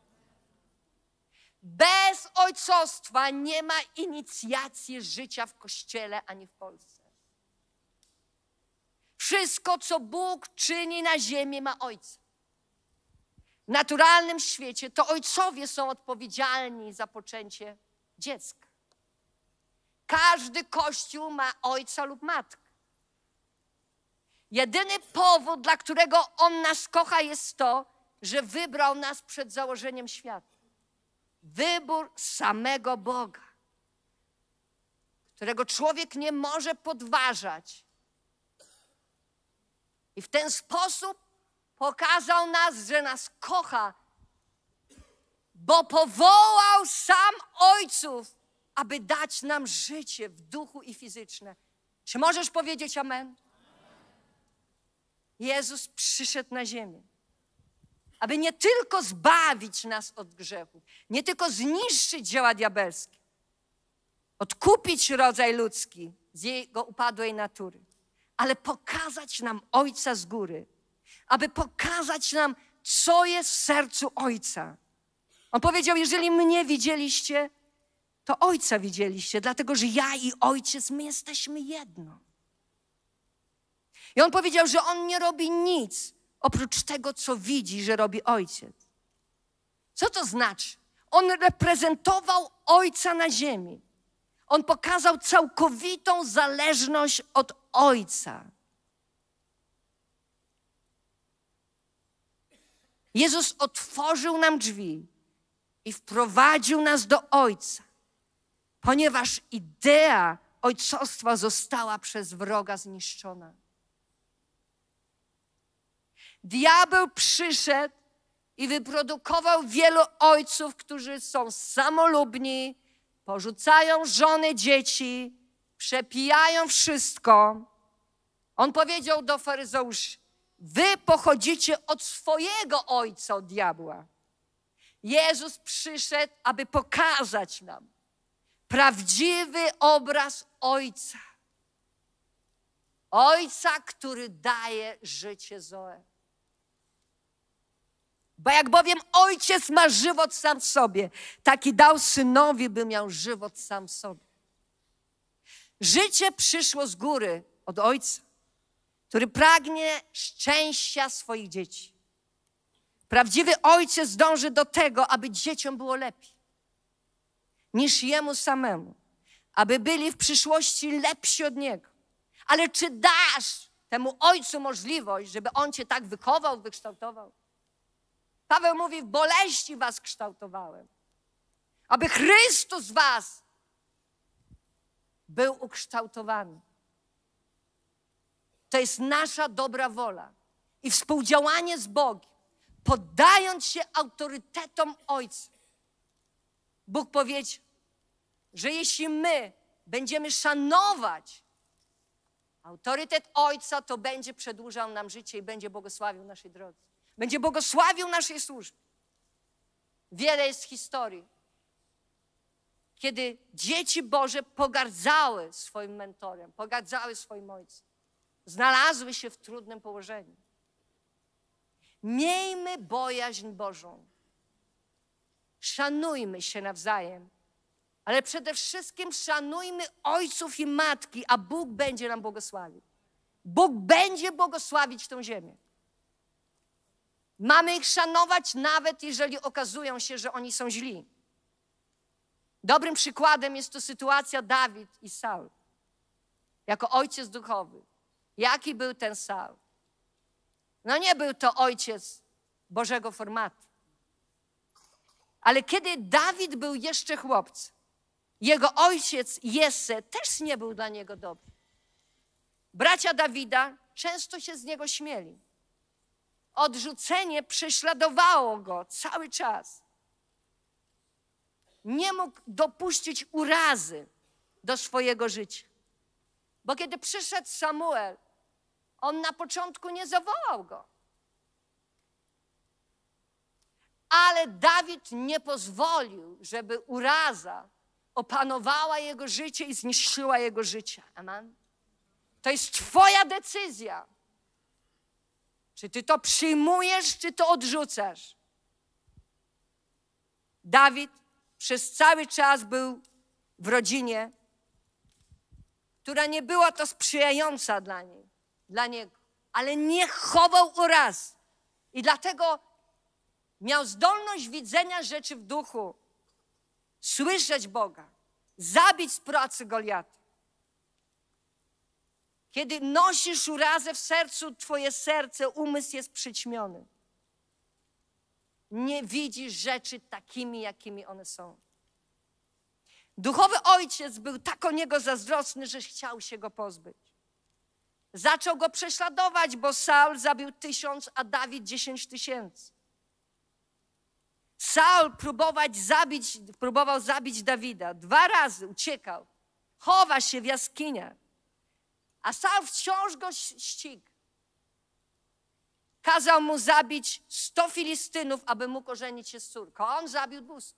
Bez ojcostwa nie ma inicjacji życia w Kościele ani w Polsce. Wszystko, co Bóg czyni na ziemi, ma Ojca. W naturalnym świecie to ojcowie są odpowiedzialni za poczęcie dziecka. Każdy kościół ma ojca lub matkę. Jedyny powód, dla którego On nas kocha, jest to, że wybrał nas przed założeniem świata. Wybór samego Boga, którego człowiek nie może podważać. I w ten sposób pokazał nas, że nas kocha, bo powołał sam ojców, aby dać nam życie w duchu i fizyczne. Czy możesz powiedzieć amen? Jezus przyszedł na ziemię, aby nie tylko zbawić nas od grzechu, nie tylko zniszczyć dzieła diabelskie, odkupić rodzaj ludzki z jego upadłej natury, ale pokazać nam Ojca z góry, aby pokazać nam, co jest w sercu Ojca. On powiedział, jeżeli mnie widzieliście, to Ojca widzieliście, dlatego że ja i Ojciec, my jesteśmy jedno. I On powiedział, że On nie robi nic oprócz tego, co widzi, że robi Ojciec. Co to znaczy? On reprezentował Ojca na ziemi. On pokazał całkowitą zależność od Ojca. Jezus otworzył nam drzwi i wprowadził nas do Ojca, ponieważ idea ojcostwa została przez wroga zniszczona. Diabeł przyszedł i wyprodukował wielu ojców, którzy są samolubni, porzucają żony, dzieci, przepijają wszystko. On powiedział do faryzeuszy: wy pochodzicie od swojego ojca, od diabła. Jezus przyszedł, aby pokazać nam prawdziwy obraz Ojca. Ojca, który daje życie Zoe. Bo jak bowiem Ojciec ma żywot sam w sobie, taki dał Synowi, by miał żywot sam w sobie. Życie przyszło z góry od Ojca, który pragnie szczęścia swoich dzieci. Prawdziwy ojciec dąży do tego, aby dzieciom było lepiej niż jemu samemu, aby byli w przyszłości lepsi od niego. Ale czy dasz temu ojcu możliwość, żeby on cię tak wychował, wykształtował? Paweł mówi: w boleści was kształtowałem, aby Chrystus z was był ukształtowany. To jest nasza dobra wola i współdziałanie z Bogiem, poddając się autorytetom Ojca. Bóg powiedział, że jeśli my będziemy szanować autorytet Ojca, to będzie przedłużał nam życie i będzie błogosławił naszej drodze. Będzie błogosławił naszej służbie. Wiele jest historii, kiedy dzieci Boże pogardzały swoim mentorem, pogardzały swoim ojcem. Znalazły się w trudnym położeniu. Miejmy bojaźń Bożą. Szanujmy się nawzajem, ale przede wszystkim szanujmy ojców i matki, a Bóg będzie nam błogosławił. Bóg będzie błogosławić tę ziemię. Mamy ich szanować, nawet jeżeli okazują się, że oni są źli. Dobrym przykładem jest to sytuacja Dawid i Saul. Jako ojciec duchowy. Jaki był ten Saul? No nie był to ojciec Bożego formatu. Ale kiedy Dawid był jeszcze chłopcem, jego ojciec Jesse też nie był dla niego dobry. Bracia Dawida często się z niego śmieli. Odrzucenie prześladowało go cały czas. Nie mógł dopuścić urazy do swojego życia. Bo kiedy przyszedł Samuel, on na początku nie zawołał go. Ale Dawid nie pozwolił, żeby uraza opanowała jego życie i zniszczyła jego życie. Amen? To jest twoja decyzja. Czy ty to przyjmujesz, czy to odrzucasz? Dawid przez cały czas był w rodzinie, która nie była to sprzyjająca dla niego, ale nie chował uraz. I dlatego miał zdolność widzenia rzeczy w duchu, słyszeć Boga, zabić z pracy Goliata. Kiedy nosisz urazę w sercu, twoje serce, umysł jest przyćmiony. Nie widzisz rzeczy takimi, jakimi one są. Duchowy ojciec był tak o niego zazdrosny, że chciał się go pozbyć. Zaczął go prześladować, bo Saul zabił 1000, a Dawid 10 000. Saul próbował zabić Dawida. 2 razy uciekał. Chowa się w jaskiniach. A Saul wciąż go ściga. Kazał mu zabić 100 Filistynów, aby mógł ożenić się z córką. A on zabił 200.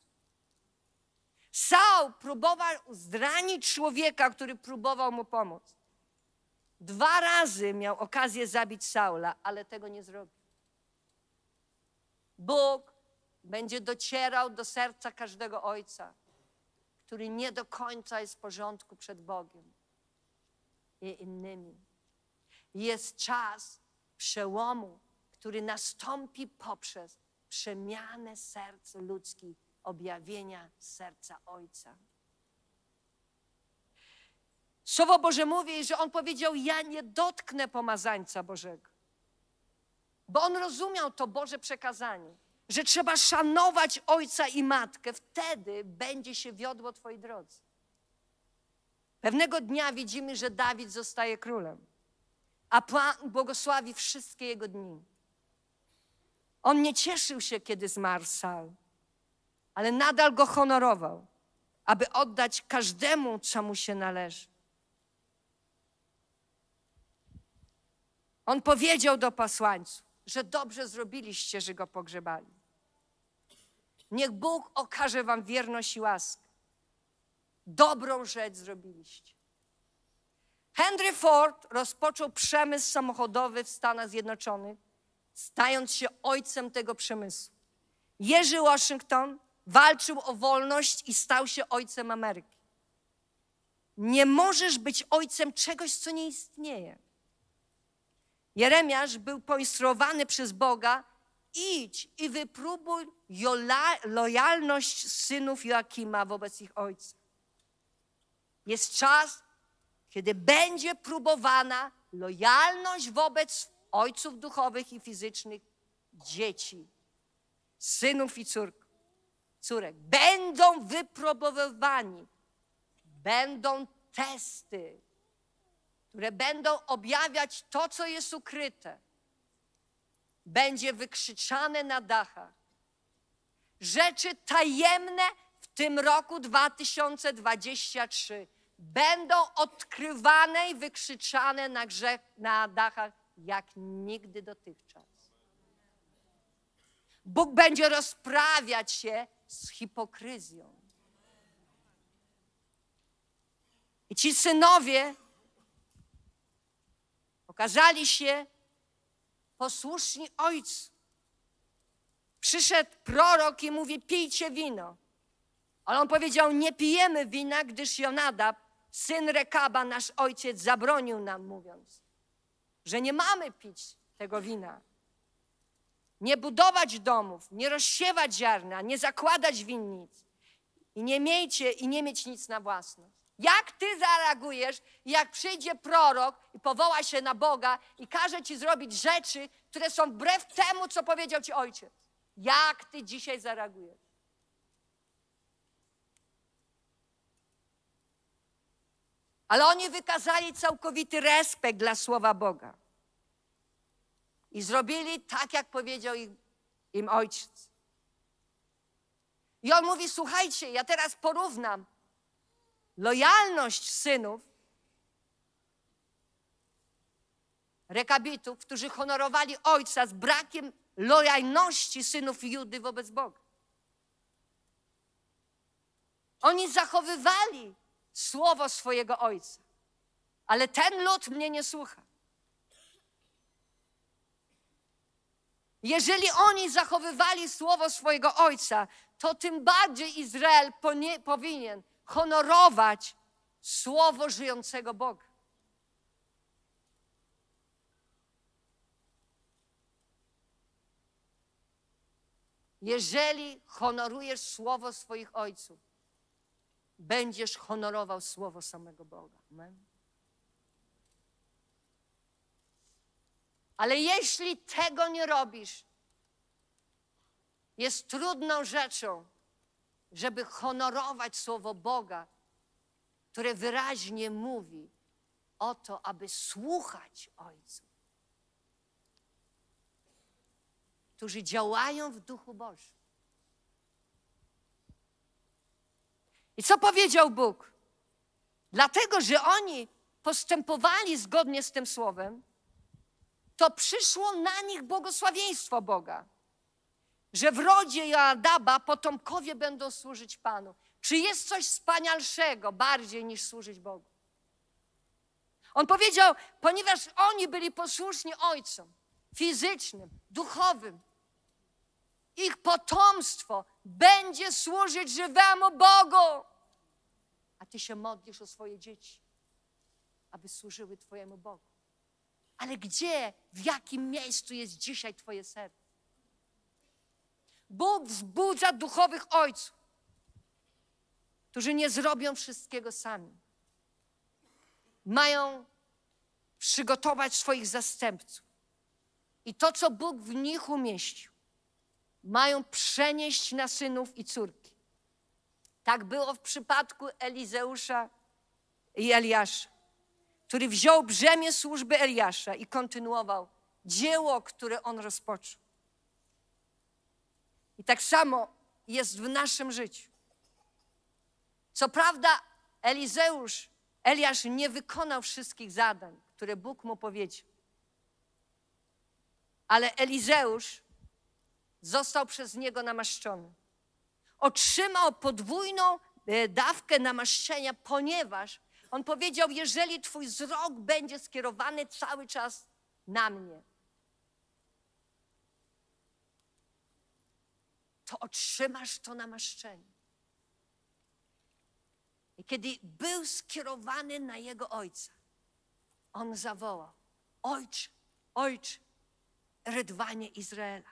Saul próbował zranić człowieka, który próbował mu pomóc. 2 razy miał okazję zabić Saula, ale tego nie zrobił. Bóg będzie docierał do serca każdego ojca, który nie do końca jest w porządku przed Bogiem i innymi. Jest czas przełomu, który nastąpi poprzez przemianę serc ludzkich, objawienia serca Ojca. Słowo Boże mówi, że On powiedział: ja nie dotknę pomazańca Bożego. Bo On rozumiał to Boże przekazanie. że trzeba szanować ojca i matkę. Wtedy będzie się wiodło twojej drodze. Pewnego dnia widzimy, że Dawid zostaje królem, a Pan błogosławi wszystkie jego dni. On nie cieszył się, kiedy zmarł Saul, ale nadal go honorował, aby oddać każdemu, co mu się należy. On powiedział do posłańców, że dobrze zrobiliście, że go pogrzebali. Niech Bóg okaże wam wierność i łaskę. Dobrą rzecz zrobiliście. Henry Ford rozpoczął przemysł samochodowy w Stanach Zjednoczonych, stając się ojcem tego przemysłu. Jerzy Washington walczył o wolność i stał się ojcem Ameryki. Nie możesz być ojcem czegoś, co nie istnieje. Jeremiasz był poinstruowany przez Boga: idź i wypróbuj lojalność synów Joakima wobec ich ojca. Jest czas, kiedy będzie próbowana lojalność wobec ojców duchowych i fizycznych dzieci, synów i córek. Będą wypróbowywani, będą testy, które będą objawiać to, co jest ukryte. Będzie wykrzyczane na dachach. Rzeczy tajemne w tym roku 2023 będą odkrywane i wykrzyczane na dachach jak nigdy dotychczas. Bóg będzie rozprawiać się z hipokryzją. I ci synowie okazali się posłuszni ojcu. Przyszedł prorok i mówi: pijcie wino. Ale on powiedział: nie pijemy wina, gdyż Jonadab, syn Rekaba, nasz ojciec, zabronił nam, mówiąc, że nie mamy pić tego wina. Nie budować domów, nie rozsiewać ziarna, nie zakładać winnic i nie mieć nic na własność. Jak ty zareagujesz, jak przyjdzie prorok i powoła się na Boga i każe ci zrobić rzeczy, które są wbrew temu, co powiedział ci ojciec? Jak ty dzisiaj zareagujesz? Ale oni wykazali całkowity respekt dla słowa Boga. I zrobili tak, jak powiedział im ojciec. I on mówi: słuchajcie, ja teraz porównam lojalność synów Rekabitów, którzy honorowali ojca, z brakiem lojalności synów Judy wobec Boga. Oni zachowywali słowo swojego ojca, ale ten lud mnie nie słucha. Jeżeli oni zachowywali słowo swojego ojca, to tym bardziej Izrael powinien honorować słowo żyjącego Boga. Jeżeli honorujesz słowo swoich ojców, będziesz honorował słowo samego Boga. Amen. Ale jeśli tego nie robisz, jest trudną rzeczą, żeby honorować słowo Boga, które wyraźnie mówi o to, aby słuchać ojców, którzy działają w Duchu Bożym. I co powiedział Bóg? Dlatego, że oni postępowali zgodnie z tym słowem, to przyszło na nich błogosławieństwo Boga, że w rodzie Jonadaba potomkowie będą służyć Panu. Czy jest coś wspanialszego bardziej niż służyć Bogu? On powiedział, ponieważ oni byli posłuszni ojcom, fizycznym, duchowym, ich potomstwo będzie służyć żywemu Bogu. A ty się modlisz o swoje dzieci, aby służyły Twojemu Bogu. Ale gdzie, w jakim miejscu jest dzisiaj Twoje serce? Bóg wzbudza duchowych ojców, którzy nie zrobią wszystkiego sami. Mają przygotować swoich zastępców. I to, co Bóg w nich umieścił, mają przenieść na synów i córki. Tak było w przypadku Elizeusza i Eliasza, który wziął brzemię służby Eliasza i kontynuował dzieło, które on rozpoczął. I tak samo jest w naszym życiu. Co prawda Eliasz nie wykonał wszystkich zadań, które Bóg mu powiedział. Ale Elizeusz został przez niego namaszczony. Otrzymał podwójną dawkę namaszczenia, ponieważ on powiedział, jeżeli twój wzrok będzie skierowany cały czas na mnie, to otrzymasz to namaszczenie. I kiedy był skierowany na jego ojca, on zawołał: Ojcze, Ojcze, rydwanie Izraela.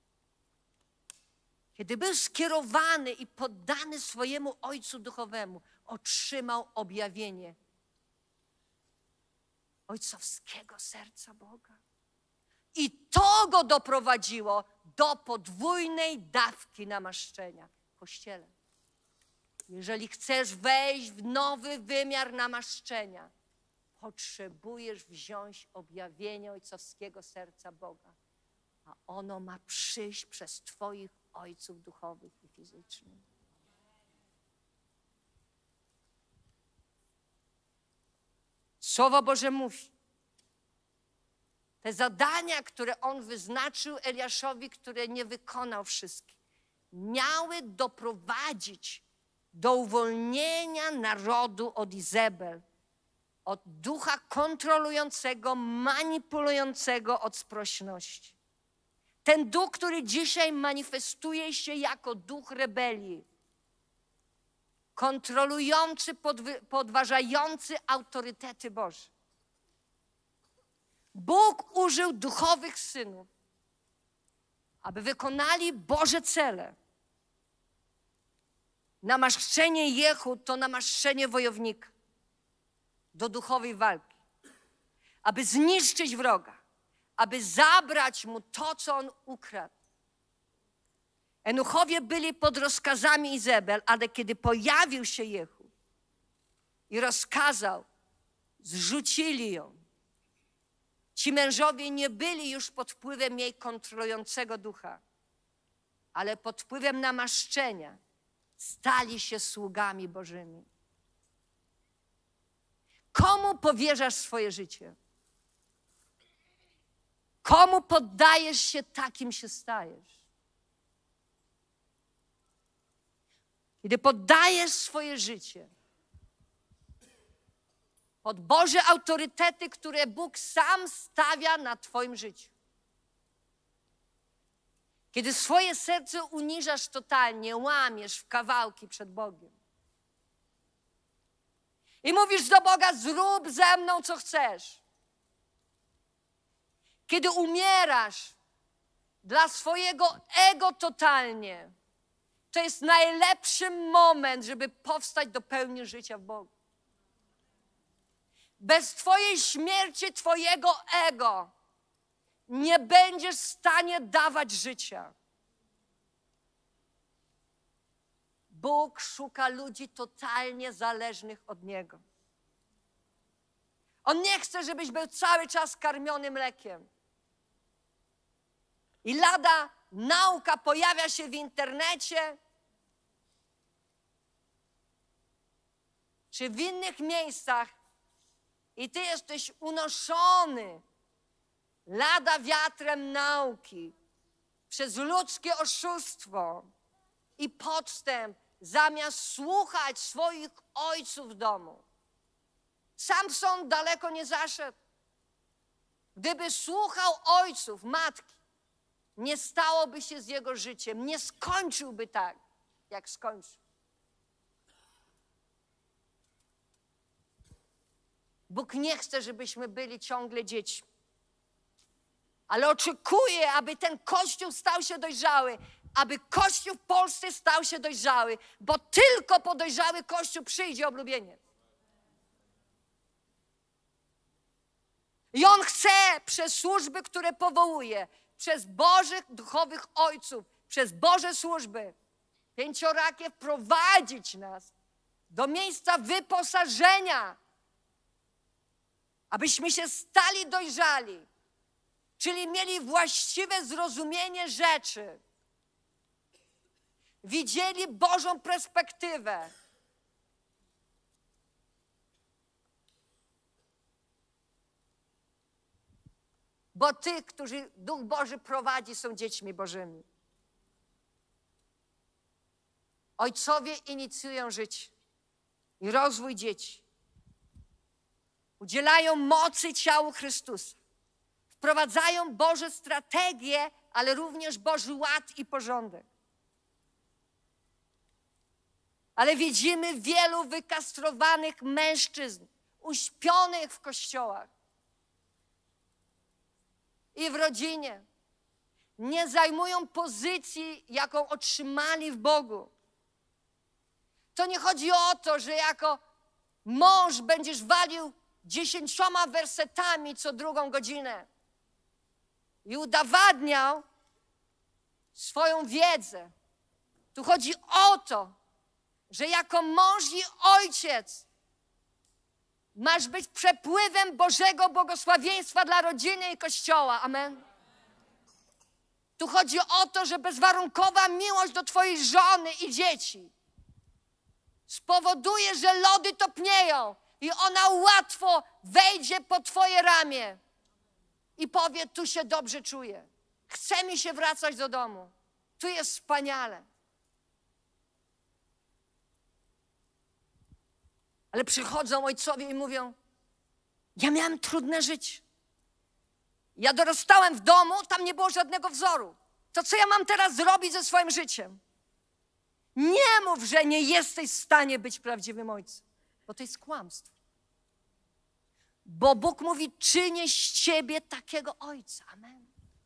Kiedy był skierowany i poddany swojemu ojcu duchowemu, otrzymał objawienie ojcowskiego serca Boga. I to go doprowadziło do podwójnej dawki namaszczenia w Kościele. Jeżeli chcesz wejść w nowy wymiar namaszczenia, potrzebujesz wziąć objawienie ojcowskiego serca Boga, a ono ma przyjść przez twoich ojców duchowych i fizycznych. Słowo Boże mówi, te zadania, które on wyznaczył Eliaszowi, które nie wykonał wszystkich, miały doprowadzić do uwolnienia narodu od Izabel, od ducha kontrolującego, manipulującego, od sprośności. Ten duch, który dzisiaj manifestuje się jako duch rebelii, kontrolujący, podważający autorytety Boże. Bóg użył duchowych synów, aby wykonali Boże cele. Namaszczenie Jehu to namaszczenie wojownika do duchowej walki, aby zniszczyć wroga, aby zabrać mu to, co on ukradł. Eunuchowie byli pod rozkazami Izabel, ale kiedy pojawił się Jehu i rozkazał, zrzucili ją. Ci mężowie nie byli już pod wpływem jej kontrolującego ducha, ale pod wpływem namaszczenia stali się sługami Bożymi. Komu powierzasz swoje życie? Komu poddajesz się, takim się stajesz. Kiedy poddajesz swoje życie pod Boże autorytety, które Bóg sam stawia na twoim życiu. Kiedy swoje serce uniżasz totalnie, łamiesz w kawałki przed Bogiem. I mówisz do Boga: zrób ze mną, co chcesz. Kiedy umierasz dla swojego ego totalnie, to jest najlepszy moment, żeby powstać do pełni życia w Bogu. Bez twojej śmierci, twojego ego nie będziesz w stanie dawać życia. Bóg szuka ludzi totalnie zależnych od Niego. On nie chce, żebyś był cały czas karmiony mlekiem. I lada nauka pojawia się w internecie czy w innych miejscach i ty jesteś unoszony lada wiatrem nauki przez ludzkie oszustwo i podstęp, zamiast słuchać swoich ojców w domu. Samson daleko nie zaszedł. Gdyby słuchał ojców, matki, nie stałoby się z jego życiem, nie skończyłby tak, jak skończył. Bóg nie chce, żebyśmy byli ciągle dziećmi, ale oczekuje, aby ten Kościół stał się dojrzały, aby Kościół w Polsce stał się dojrzały, bo tylko po dojrzały Kościół przyjdzie oblubieniec. I On chce przez służby, które powołuje, przez Bożych duchowych ojców, przez Boże służby pięciorakie wprowadzić nas do miejsca wyposażenia, abyśmy się stali dojrzali, czyli mieli właściwe zrozumienie rzeczy, widzieli Bożą perspektywę. Bo tych, którzy Duch Boży prowadzi, są dziećmi Bożymi. Ojcowie inicjują życie i rozwój dzieci. Udzielają mocy ciału Chrystusa. Wprowadzają Boże strategie, ale również Boży ład i porządek. Ale widzimy wielu wykastrowanych mężczyzn, uśpionych w kościołach i w rodzinie. Nie zajmują pozycji, jaką otrzymali w Bogu. To nie chodzi o to, że jako mąż będziesz walił 10 wersetami co drugą godzinę i udowadniał swoją wiedzę. Tu chodzi o to, że jako mąż i ojciec masz być przepływem Bożego błogosławieństwa dla rodziny i Kościoła. Amen. Tu chodzi o to, że bezwarunkowa miłość do twojej żony i dzieci spowoduje, że lody topnieją i ona łatwo wejdzie po twoje ramię i powie, tu się dobrze czuję. Chce mi się wracać do domu. Tu jest wspaniale. Ale przychodzą ojcowie i mówią, ja miałem trudne życie. Ja dorastałem w domu, tam nie było żadnego wzoru. To co ja mam teraz zrobić ze swoim życiem? Nie mów, że nie jesteś w stanie być prawdziwym ojcem, bo to jest kłamstwo. Bo Bóg mówi, czynię z ciebie takiego ojca. Amen.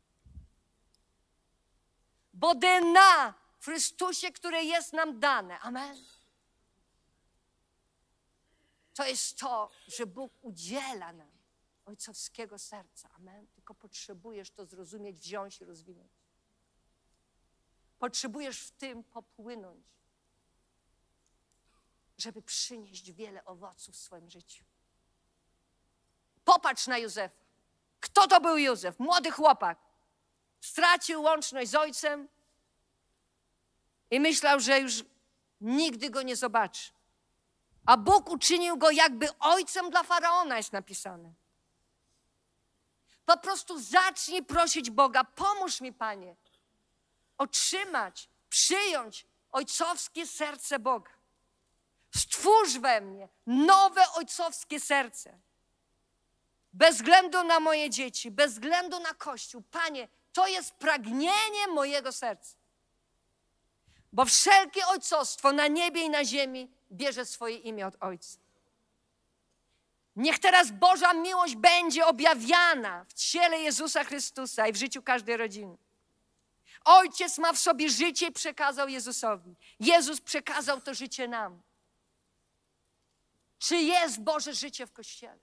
Bo DNA w Chrystusie, które jest nam dane. Amen. To jest to, że Bóg udziela nam ojcowskiego serca. Amen. Tylko potrzebujesz to zrozumieć, wziąć i rozwinąć. Potrzebujesz w tym popłynąć, żeby przynieść wiele owoców w swoim życiu. Popatrz na Józefa. Kto to był Józef? Młody chłopak. Stracił łączność z ojcem i myślał, że już nigdy go nie zobaczy. A Bóg uczynił go jakby ojcem dla Faraona, jest napisane. Po prostu zacznij prosić Boga, pomóż mi, Panie, otrzymać, przyjąć ojcowskie serce Boga. Stwórz we mnie nowe ojcowskie serce. Bez względu na moje dzieci, bez względu na Kościół. Panie, to jest pragnienie mojego serca. Bo wszelkie ojcostwo na niebie i na ziemi bierze swoje imię od Ojca. Niech teraz Boża miłość będzie objawiana w ciele Jezusa Chrystusa i w życiu każdej rodziny. Ojciec ma w sobie życie i przekazał Jezusowi. Jezus przekazał to życie nam. Czy jest Boże życie w Kościele?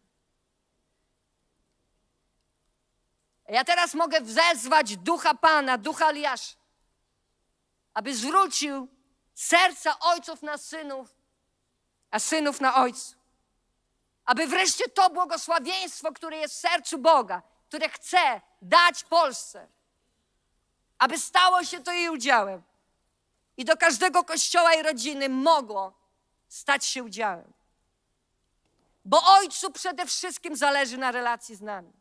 Ja teraz mogę wezwać Ducha Pana, Ducha Eliasza, aby zwrócił serca ojców na synów, a synów na ojców. Aby wreszcie to błogosławieństwo, które jest w sercu Boga, które chce dać Polsce, aby stało się to jej udziałem. I do każdego kościoła i rodziny mogło stać się udziałem. Bo Ojcu przede wszystkim zależy na relacji z nami.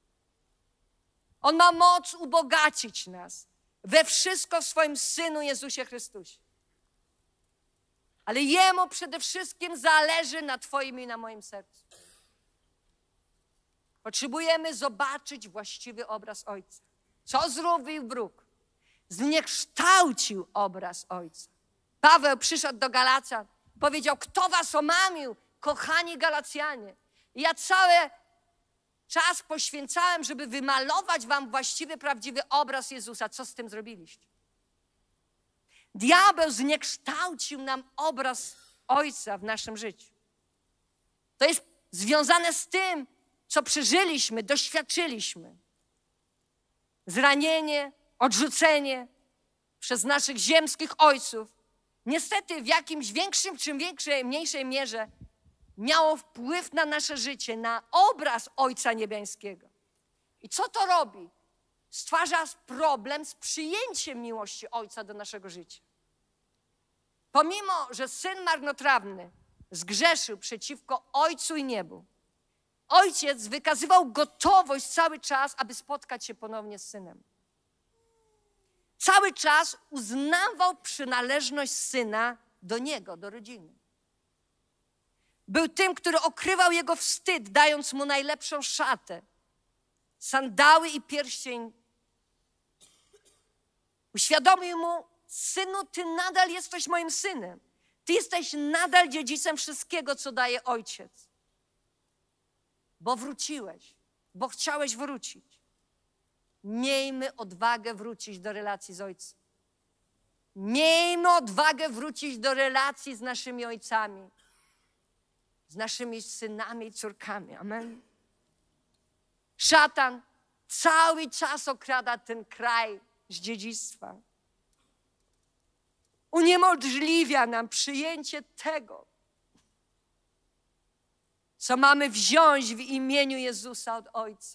On ma moc ubogacić nas we wszystko w swoim Synu Jezusie Chrystusie. Ale Jemu przede wszystkim zależy na Twoim i na moim sercu. Potrzebujemy zobaczyć właściwy obraz Ojca. Co zrobił wróg? Zniekształcił obraz Ojca. Paweł przyszedł do Galacjan, powiedział, kto was omamił, kochani Galacjanie? I ja cały czas poświęcałem, żeby wymalować wam właściwy, prawdziwy obraz Jezusa. Co z tym zrobiliście? Diabeł zniekształcił nam obraz Ojca w naszym życiu. To jest związane z tym, co przeżyliśmy, doświadczyliśmy. Zranienie, odrzucenie, przez naszych ziemskich ojców, niestety w jakimś większym czy mniejszej mierze miało wpływ na nasze życie, na obraz Ojca Niebieskiego. I co to robi? Stwarza problem z przyjęciem miłości Ojca do naszego życia. Pomimo, że syn marnotrawny zgrzeszył przeciwko Ojcu i niebu, Ojciec wykazywał gotowość cały czas, aby spotkać się ponownie z Synem. Cały czas uznawał przynależność Syna do Niego, do rodziny. Był tym, który okrywał Jego wstyd, dając Mu najlepszą szatę, sandały i pierścień. Uświadomił Mu: Synu, Ty nadal jesteś moim Synem. Ty jesteś nadal dziedzicem wszystkiego, co daje Ojciec. Bo wróciłeś, bo chciałeś wrócić. Miejmy odwagę wrócić do relacji z Ojcem. Miejmy odwagę wrócić do relacji z naszymi ojcami, z naszymi synami i córkami. Amen. Szatan cały czas okrada ten kraj z dziedzictwa. Uniemożliwia nam przyjęcie tego, co mamy wziąć w imieniu Jezusa od Ojca.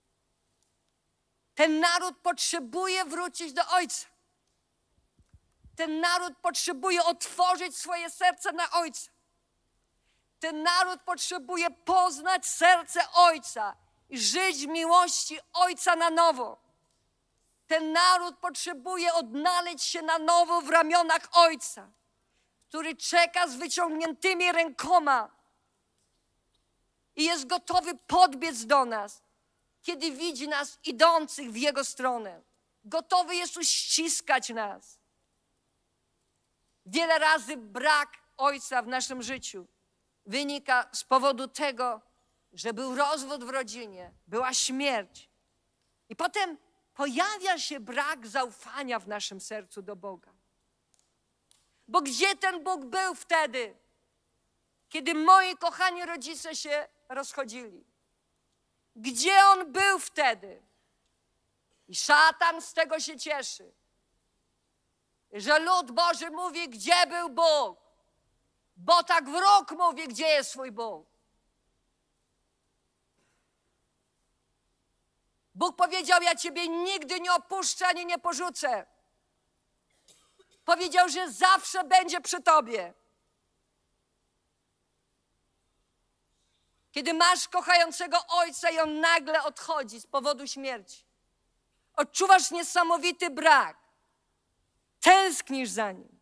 Ten naród potrzebuje wrócić do Ojca. Ten naród potrzebuje otworzyć swoje serce na Ojca. Ten naród potrzebuje poznać serce Ojca i żyć w miłości Ojca na nowo. Ten naród potrzebuje odnaleźć się na nowo w ramionach Ojca, który czeka z wyciągniętymi rękoma i jest gotowy podbiec do nas, kiedy widzi nas idących w Jego stronę. Gotowy jest uściskać nas. Wiele razy brak Ojca w naszym życiu wynika z powodu tego, że był rozwód w rodzinie, była śmierć. I potem pojawia się brak zaufania w naszym sercu do Boga. Bo gdzie ten Bóg był wtedy, kiedy moi kochani rodzice się rozchodzili? Gdzie On był wtedy? I szatan z tego się cieszy, że lud Boży mówi: gdzie był Bóg? Bo tak wróg mówi: gdzie jest swój Bóg? Bóg powiedział: ja Ciebie nigdy nie opuszczę ani nie porzucę. Powiedział, że zawsze będzie przy Tobie. Kiedy masz kochającego Ojca i On nagle odchodzi z powodu śmierci, odczuwasz niesamowity brak. Tęsknisz za Nim.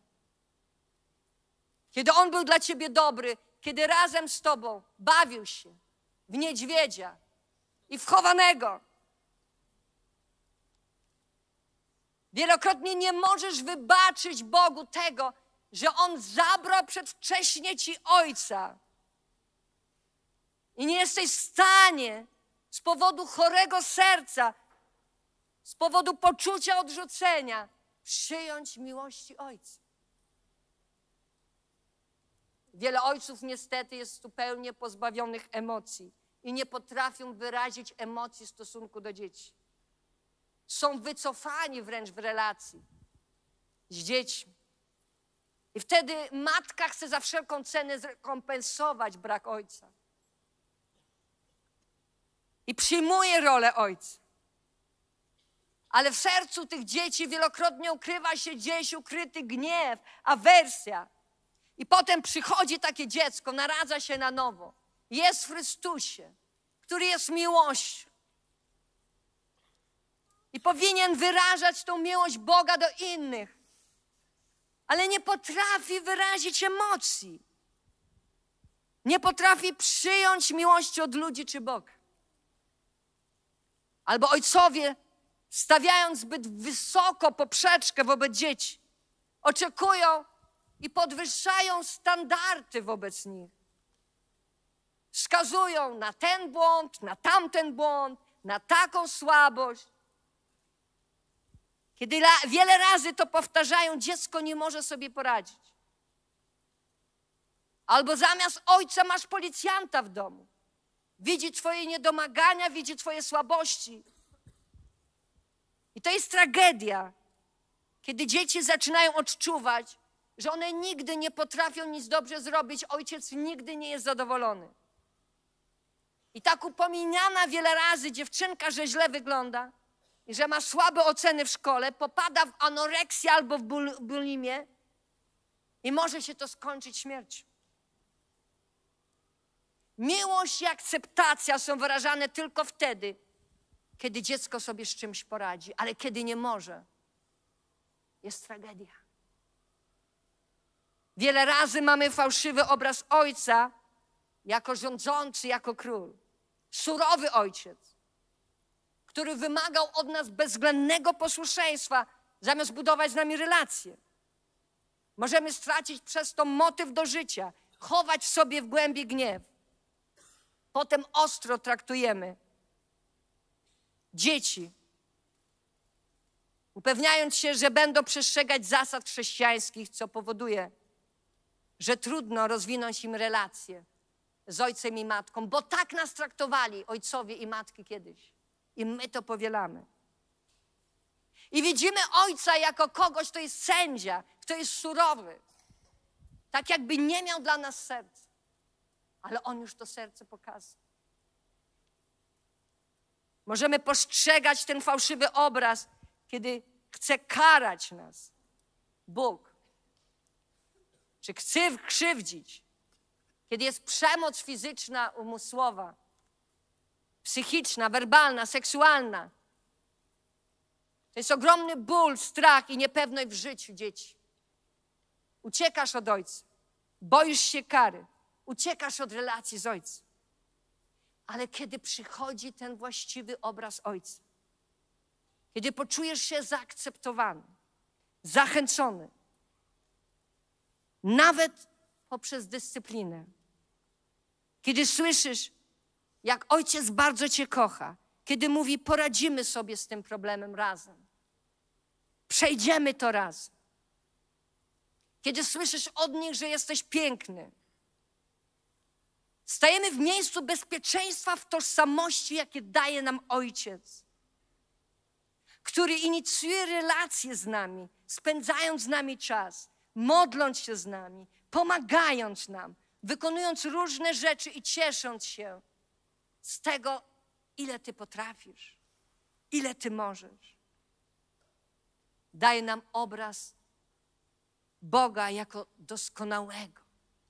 Kiedy On był dla Ciebie dobry, kiedy razem z Tobą bawił się w niedźwiedzia i w chowanego. Wielokrotnie nie możesz wybaczyć Bogu tego, że On zabrał przedwcześnie Ci Ojca. I nie jesteś w stanie z powodu chorego serca, z powodu poczucia odrzucenia przyjąć miłości Ojca. Wiele ojców niestety jest zupełnie pozbawionych emocji i nie potrafią wyrazić emocji w stosunku do dzieci. Są wycofani wręcz w relacji z dziećmi. I wtedy matka chce za wszelką cenę zrekompensować brak ojca. I przyjmuje rolę ojca. Ale w sercu tych dzieci wielokrotnie ukrywa się gdzieś ukryty gniew, awersja. I potem przychodzi takie dziecko, naradza się na nowo. Jest w Chrystusie, który jest miłością. I powinien wyrażać tą miłość Boga do innych. Ale nie potrafi wyrazić emocji. Nie potrafi przyjąć miłości od ludzi czy Boga. Albo ojcowie, stawiając zbyt wysoko poprzeczkę wobec dzieci, oczekują i podwyższają standardy wobec nich. Wskazują na ten błąd, na tamten błąd, na taką słabość. Kiedy wiele razy to powtarzają, dziecko nie może sobie poradzić. Albo zamiast ojca masz policjanta w domu. Widzi twoje niedomagania, widzi twoje słabości. I to jest tragedia, Kiedy dzieci zaczynają odczuwać, że one nigdy nie potrafią nic dobrze zrobić, ojciec nigdy nie jest zadowolony. I tak upominana wiele razy dziewczynka, że źle wygląda i że ma słabe oceny w szkole, popada w anoreksję albo w bulimię i może się to skończyć śmiercią. Miłość i akceptacja są wyrażane tylko wtedy, kiedy dziecko sobie z czymś poradzi, ale kiedy nie może, jest tragedia. Wiele razy mamy fałszywy obraz ojca jako rządzący, jako król. Surowy ojciec, który wymagał od nas bezwzględnego posłuszeństwa, zamiast budować z nami relacje. Możemy stracić przez to motyw do życia, chować w sobie w głębi gniew. Potem ostro traktujemy dzieci, upewniając się, że będą przestrzegać zasad chrześcijańskich, co powoduje, że trudno rozwinąć im relacje z ojcem i matką, bo tak nas traktowali ojcowie i matki kiedyś. I my to powielamy. I widzimy ojca jako kogoś, kto jest sędzia, kto jest surowy. Tak jakby nie miał dla nas serca. Ale on już to serce pokazał. Możemy postrzegać ten fałszywy obraz, kiedy chce karać nas Bóg. Czy chce krzywdzić. Kiedy jest przemoc fizyczna, umysłowa, psychiczna, werbalna, seksualna. To jest ogromny ból, strach i niepewność w życiu dzieci. Uciekasz od ojca, boisz się kary, uciekasz od relacji z ojcem. Ale kiedy przychodzi ten właściwy obraz ojca, kiedy poczujesz się zaakceptowany, zachęcony, nawet poprzez dyscyplinę, kiedy słyszysz, jak ojciec bardzo cię kocha, kiedy mówi, poradzimy sobie z tym problemem razem, przejdziemy to razem, kiedy słyszysz od nich, że jesteś piękny, stajemy w miejscu bezpieczeństwa w tożsamości, jakie daje nam ojciec, który inicjuje relacje z nami, spędzając z nami czas, modląc się z nami, pomagając nam, wykonując różne rzeczy i ciesząc się z tego, ile Ty potrafisz, ile Ty możesz. Daje nam obraz Boga jako doskonałego.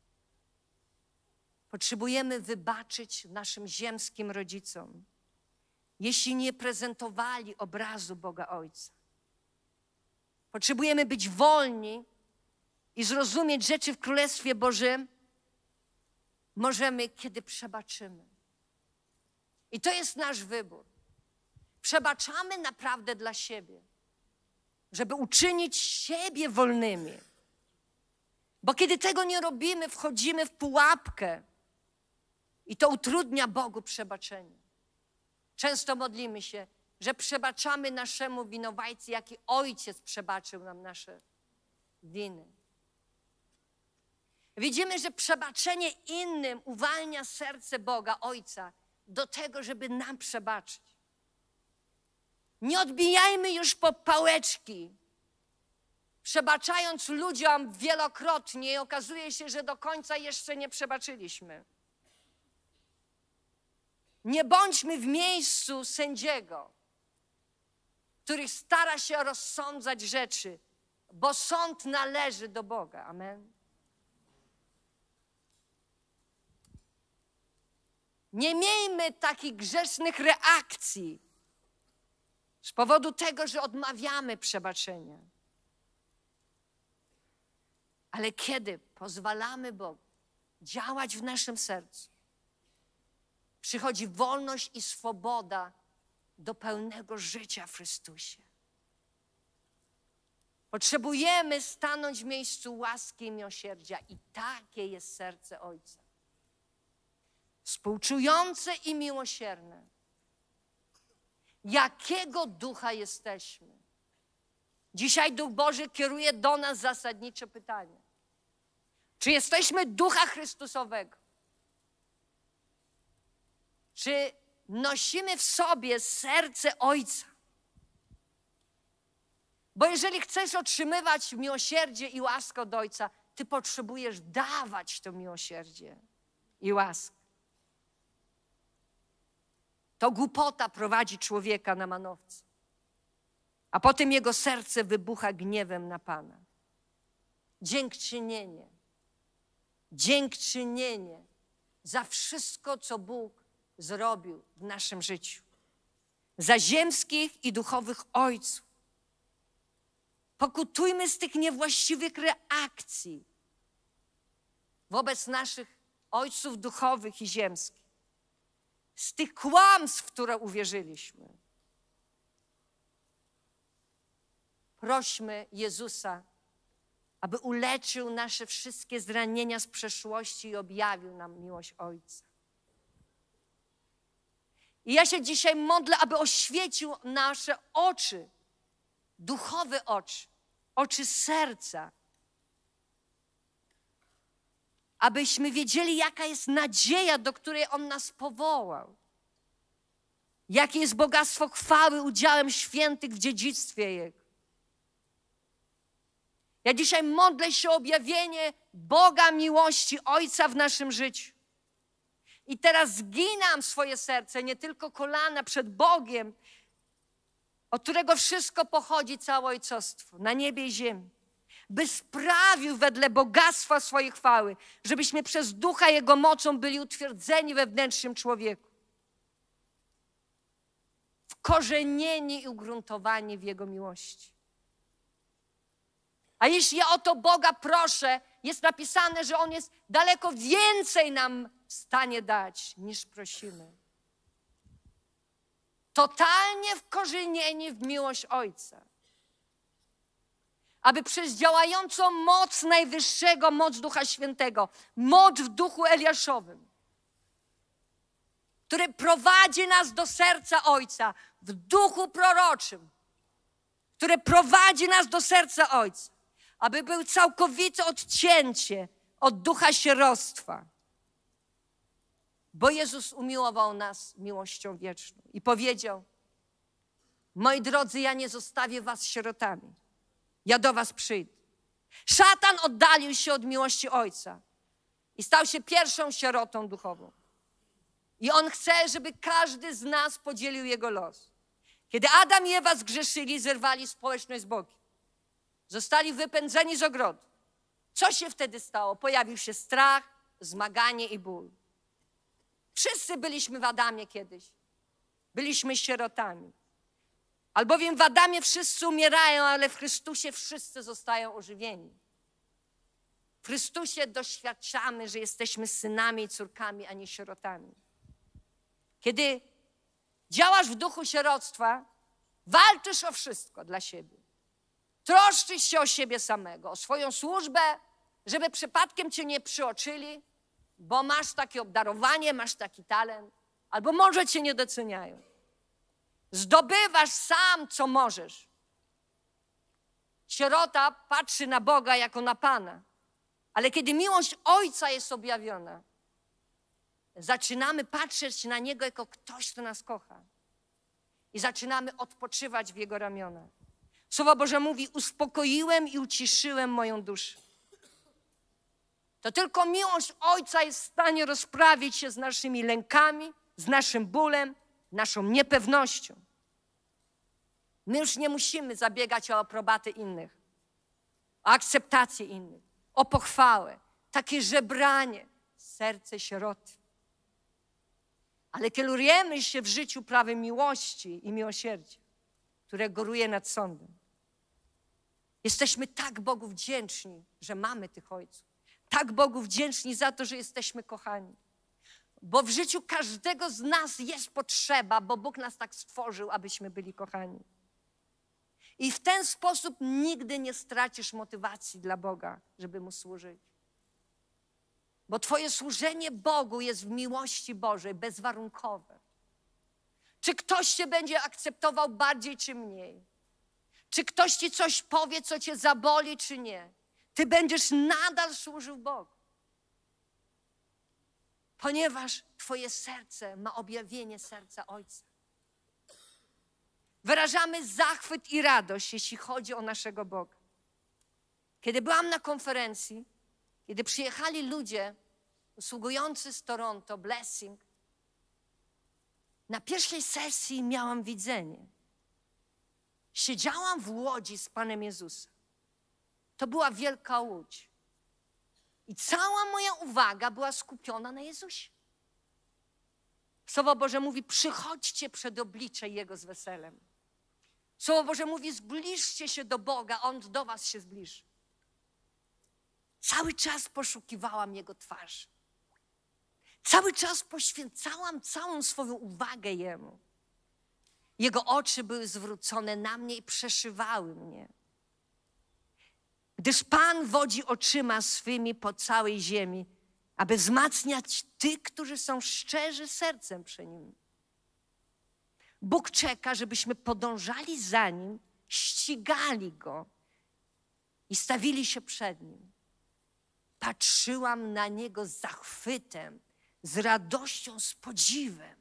Potrzebujemy wybaczyć naszym ziemskim rodzicom, jeśli nie prezentowali obrazu Boga Ojca. Potrzebujemy być wolni i zrozumieć rzeczy w Królestwie Bożym. Możemy, kiedy przebaczymy. I to jest nasz wybór. Przebaczamy naprawdę dla siebie, żeby uczynić siebie wolnymi. Bo kiedy tego nie robimy, wchodzimy w pułapkę i to utrudnia Bogu przebaczenie. Często modlimy się, że przebaczamy naszemu winowajcy, jaki Ojciec przebaczył nam nasze winy. Widzimy, że przebaczenie innym uwalnia serce Boga, Ojca, do tego, żeby nam przebaczyć. Nie odbijajmy już po pałeczki, przebaczając ludziom wielokrotnie i okazuje się, że do końca jeszcze nie przebaczyliśmy. Nie bądźmy w miejscu sędziego, który stara się rozsądzać rzeczy, bo sąd należy do Boga. Amen. Nie miejmy takich grzesznych reakcji z powodu tego, że odmawiamy przebaczenia. Ale kiedy pozwalamy Bogu działać w naszym sercu, przychodzi wolność i swoboda do pełnego życia w Chrystusie. Potrzebujemy stanąć w miejscu łaski i miłosierdzia i takie jest serce Ojca. Współczujące i miłosierne. Jakiego ducha jesteśmy? Dzisiaj Duch Boży kieruje do nas zasadnicze pytanie. Czy jesteśmy ducha Chrystusowego? Czy nosimy w sobie serce Ojca? Bo jeżeli chcesz otrzymywać miłosierdzie i łaskę od Ojca, ty potrzebujesz dawać to miłosierdzie i łaskę. To głupota prowadzi człowieka na manowce, a potem jego serce wybucha gniewem na Pana. Dziękczynienie za wszystko, co Bóg zrobił w naszym życiu. Za ziemskich i duchowych ojców. Pokutujmy z tych niewłaściwych reakcji wobec naszych ojców duchowych i ziemskich. Z tych kłamstw, w które uwierzyliśmy. Prośmy Jezusa, aby uleczył nasze wszystkie zranienia z przeszłości i objawił nam miłość Ojca. I ja się dzisiaj modlę, aby oświecił nasze oczy, duchowe oczy, oczy serca. Abyśmy wiedzieli, jaka jest nadzieja, do której On nas powołał. Jakie jest bogactwo chwały udziałem świętych w dziedzictwie Jego. Ja dzisiaj modlę się o objawienie Boga miłości Ojca w naszym życiu. I teraz zginam swoje serce, nie tylko kolana przed Bogiem, od którego wszystko pochodzi, całe ojcostwo, na niebie i ziemi. By sprawił wedle bogactwa swojej chwały, żebyśmy przez Ducha Jego mocą byli utwierdzeni we wnętrznym człowieku. Wkorzenieni i ugruntowani w Jego miłości. A jeśli ja o to Boga proszę, jest napisane, że On jest daleko więcej nam w stanie dać, niż prosimy. Totalnie wkorzenieni w miłość Ojca. Aby przez działającą moc Najwyższego, moc Ducha Świętego, moc w duchu Eliaszowym, który prowadzi nas do serca Ojca, w duchu proroczym, który prowadzi nas do serca Ojca, aby był całkowite odcięcie od ducha sieroctwa. Bo Jezus umiłował nas miłością wieczną i powiedział: moi drodzy, ja nie zostawię was sierotami. Ja do was przyjdę. Szatan oddalił się od miłości Ojca i stał się pierwszą sierotą duchową. I on chce, żeby każdy z nas podzielił jego los. Kiedy Adam i Ewa zgrzeszyli, zerwali społeczność z Bogiem. Zostali wypędzeni z ogrodu. Co się wtedy stało? Pojawił się strach, zmaganie i ból. Wszyscy byliśmy w Adamie kiedyś. Byliśmy sierotami. Albowiem w Adamie wszyscy umierają, ale w Chrystusie wszyscy zostają ożywieni. W Chrystusie doświadczamy, że jesteśmy synami i córkami, a nie sierotami. Kiedy działasz w duchu sieroctwa, walczysz o wszystko dla siebie. Troszczysz się o siebie samego, o swoją służbę, żeby przypadkiem cię nie przyoczyli, bo masz takie obdarowanie, masz taki talent, albo może cię nie doceniają. Zdobywasz sam, co możesz. Sierota patrzy na Boga jako na Pana, ale kiedy miłość Ojca jest objawiona, zaczynamy patrzeć na Niego jako ktoś, kto nas kocha. I zaczynamy odpoczywać w Jego ramionach. Słowo Boże mówi: uspokoiłem i uciszyłem moją duszę. To tylko miłość Ojca jest w stanie rozprawić się z naszymi lękami, z naszym bólem, naszą niepewnością. My już nie musimy zabiegać o aprobatę innych, o akceptację innych, o pochwałę, takie żebranie, serce sieroty. Ale kierujemy się w życiu prawem miłości i miłosierdzia, które góruje nad sądem. Jesteśmy tak Bogu wdzięczni, że mamy tych ojców. Tak Bogu wdzięczni za to, że jesteśmy kochani. Bo w życiu każdego z nas jest potrzeba, bo Bóg nas tak stworzył, abyśmy byli kochani. I w ten sposób nigdy nie stracisz motywacji dla Boga, żeby Mu służyć. Bo twoje służenie Bogu jest w miłości Bożej, bezwarunkowe. Czy ktoś cię będzie akceptował bardziej czy mniej? Czy ktoś ci coś powie, co cię zaboli, czy nie? Ty będziesz nadal służył Bogu. Ponieważ twoje serce ma objawienie serca Ojca. wyrażamy zachwyt i radość, jeśli chodzi o naszego Boga. Kiedy byłam na konferencji, kiedy przyjechali ludzie usługujący z Toronto, Blessing, na pierwszej sesji miałam widzenie. Siedziałam w łodzi z Panem Jezusem. To była wielka łódź. I cała moja uwaga była skupiona na Jezusie. Słowo Boże mówi, przychodźcie przed oblicze Jego z weselem. Słowo Boże mówi, zbliżcie się do Boga, On do was się zbliży. Cały czas poszukiwałam Jego twarzy. Cały czas poświęcałam całą swoją uwagę Jemu. Jego oczy były zwrócone na mnie i przeszywały mnie. Gdyż Pan wodzi oczyma swymi po całej ziemi, aby wzmacniać tych, którzy są szczerzy sercem przy Nim. Bóg czeka, żebyśmy podążali za Nim, ścigali Go i stawili się przed Nim. Patrzyłam na Niego z zachwytem, z radością, z podziwem.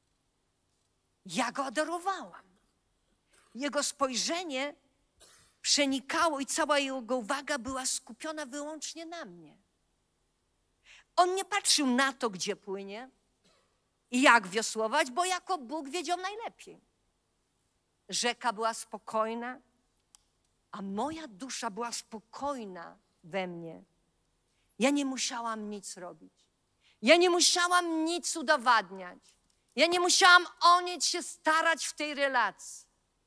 Ja Go adorowałam. Jego spojrzenie przenikało i cała Jego uwaga była skupiona wyłącznie na mnie. On nie patrzył na to, gdzie płynie i jak wiosłować, bo jako Bóg wiedział najlepiej. Rzeka była spokojna, a moja dusza była spokojna we mnie. Ja nie musiałam nic robić. Ja nie musiałam nic udowadniać. Ja nie musiałam o nic się starać w tej relacji.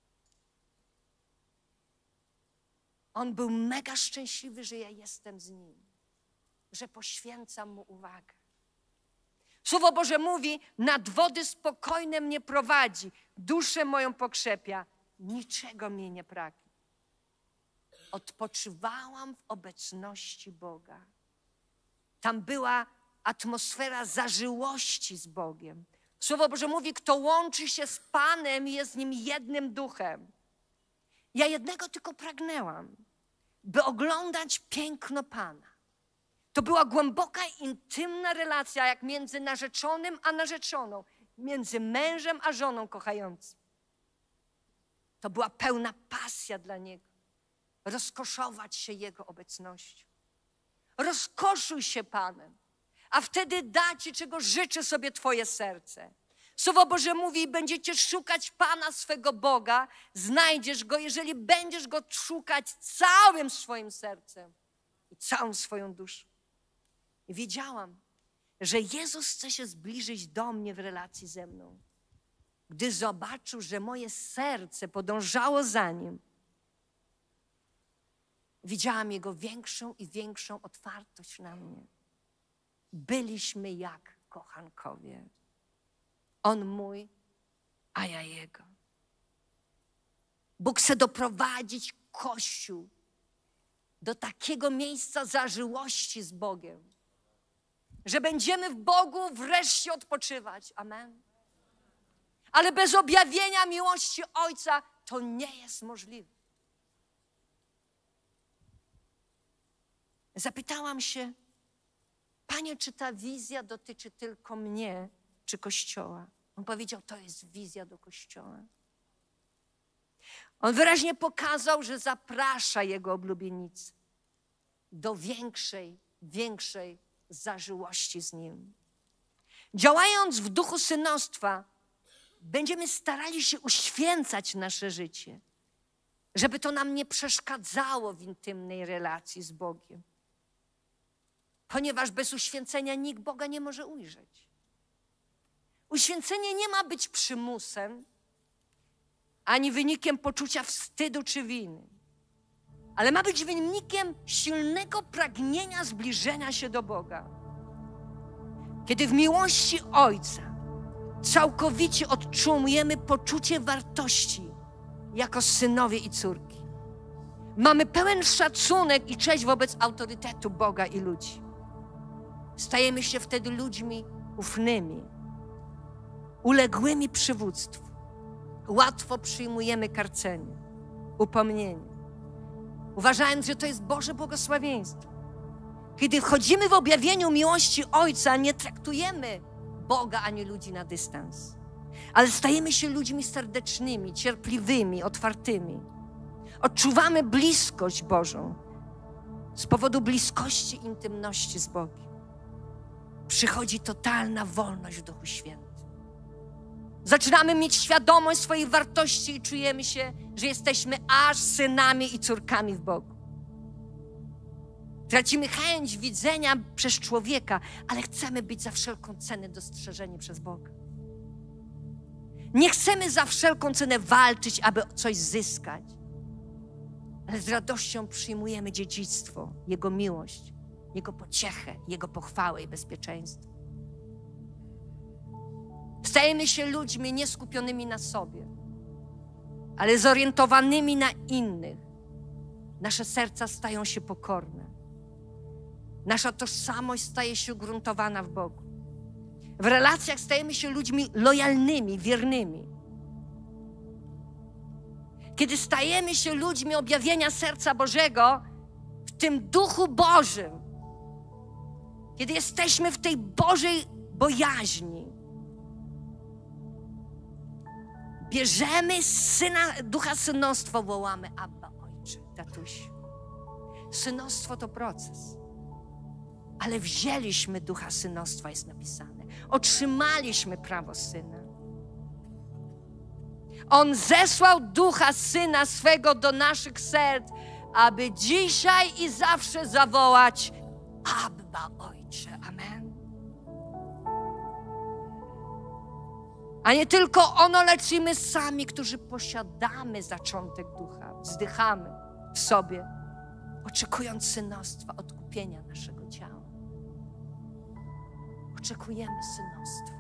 On był mega szczęśliwy, że ja jestem z Nim, że poświęcam Mu uwagę. Słowo Boże mówi, nad wody spokojne mnie prowadzi, duszę moją pokrzepia, niczego mnie nie pragnie. Odpoczywałam w obecności Boga. Tam była atmosfera zażyłości z Bogiem. Słowo Boże mówi, kto łączy się z Panem, jest z Nim jednym duchem. Ja jednego tylko pragnęłam, by oglądać piękno Pana. To była głęboka, intymna relacja, jak między narzeczonym a narzeczoną, między mężem a żoną kochającym. To była pełna pasja dla Niego. Rozkoszować się Jego obecnością. Rozkoszuj się Panem, a wtedy da Ci, czego życzy sobie Twoje serce. Słowo Boże mówi, będziecie szukać Pana swego Boga, znajdziesz Go, jeżeli będziesz Go szukać całym swoim sercem i całą swoją duszą. I wiedziałam, że Jezus chce się zbliżyć do mnie w relacji ze mną. Gdy zobaczył, że moje serce podążało za Nim, widziałam Jego większą i większą otwartość na mnie. Byliśmy jak kochankowie. On mój, a ja Jego. Bóg chce doprowadzić Kościół do takiego miejsca zażyłości z Bogiem, że będziemy w Bogu wreszcie odpoczywać. Amen. Ale bez objawienia miłości Ojca to nie jest możliwe. Zapytałam się, Panie, czy ta wizja dotyczy tylko mnie, czy Kościoła? On powiedział, to jest wizja do Kościoła. On wyraźnie pokazał, że zaprasza Jego oblubienicy do większej zażyłości z Nim. Działając w duchu synostwa, będziemy starali się uświęcać nasze życie, żeby to nam nie przeszkadzało w intymnej relacji z Bogiem. Ponieważ bez uświęcenia nikt Boga nie może ujrzeć. Uświęcenie nie ma być przymusem, ani wynikiem poczucia wstydu czy winy, ale ma być wynikiem silnego pragnienia zbliżenia się do Boga. Kiedy w miłości Ojca całkowicie otrzymujemy poczucie wartości jako synowie i córki. Mamy pełen szacunek i cześć wobec autorytetu Boga i ludzi. Stajemy się wtedy ludźmi ufnymi, uległymi przywództwu. Łatwo przyjmujemy karcenie, upomnienie, uważając, że to jest Boże błogosławieństwo. Kiedy wchodzimy w objawieniu miłości Ojca, nie traktujemy Boga ani ludzi na dystans. ale stajemy się ludźmi serdecznymi, cierpliwymi, otwartymi. Odczuwamy bliskość Bożą z powodu bliskości, intymności z Bogiem. Przychodzi totalna wolność w Duchu Świętym. Zaczynamy mieć świadomość swojej wartości i czujemy się, że jesteśmy aż synami i córkami w Bogu. Tracimy chęć widzenia przez człowieka, ale chcemy być za wszelką cenę dostrzeżeni przez Boga. Nie chcemy za wszelką cenę walczyć, aby coś zyskać, ale z radością przyjmujemy dziedzictwo, Jego miłość, Jego pociechę, Jego pochwałę i bezpieczeństwo. Stajemy się ludźmi nieskupionymi na sobie, ale zorientowanymi na innych. Nasze serca stają się pokorne. Nasza tożsamość staje się ugruntowana w Bogu. W relacjach stajemy się ludźmi lojalnymi, wiernymi. Kiedy stajemy się ludźmi objawienia serca Bożego, w tym Duchu Bożym, kiedy jesteśmy w tej Bożej bojaźni, bierzemy ducha synostwa, wołamy Abba, Ojcze, tatusiu. Synostwo to proces, ale wzięliśmy ducha synostwa, jest napisane. Otrzymaliśmy prawo syna. On zesłał ducha syna swego do naszych serc, aby dzisiaj i zawsze zawołać Abba, Ojcze. Amen. A nie tylko ono, lecz i my sami, którzy posiadamy zaczątek ducha, wzdychamy w sobie, oczekując synostwa, odkupienia naszego ciała. Oczekujemy synostwa.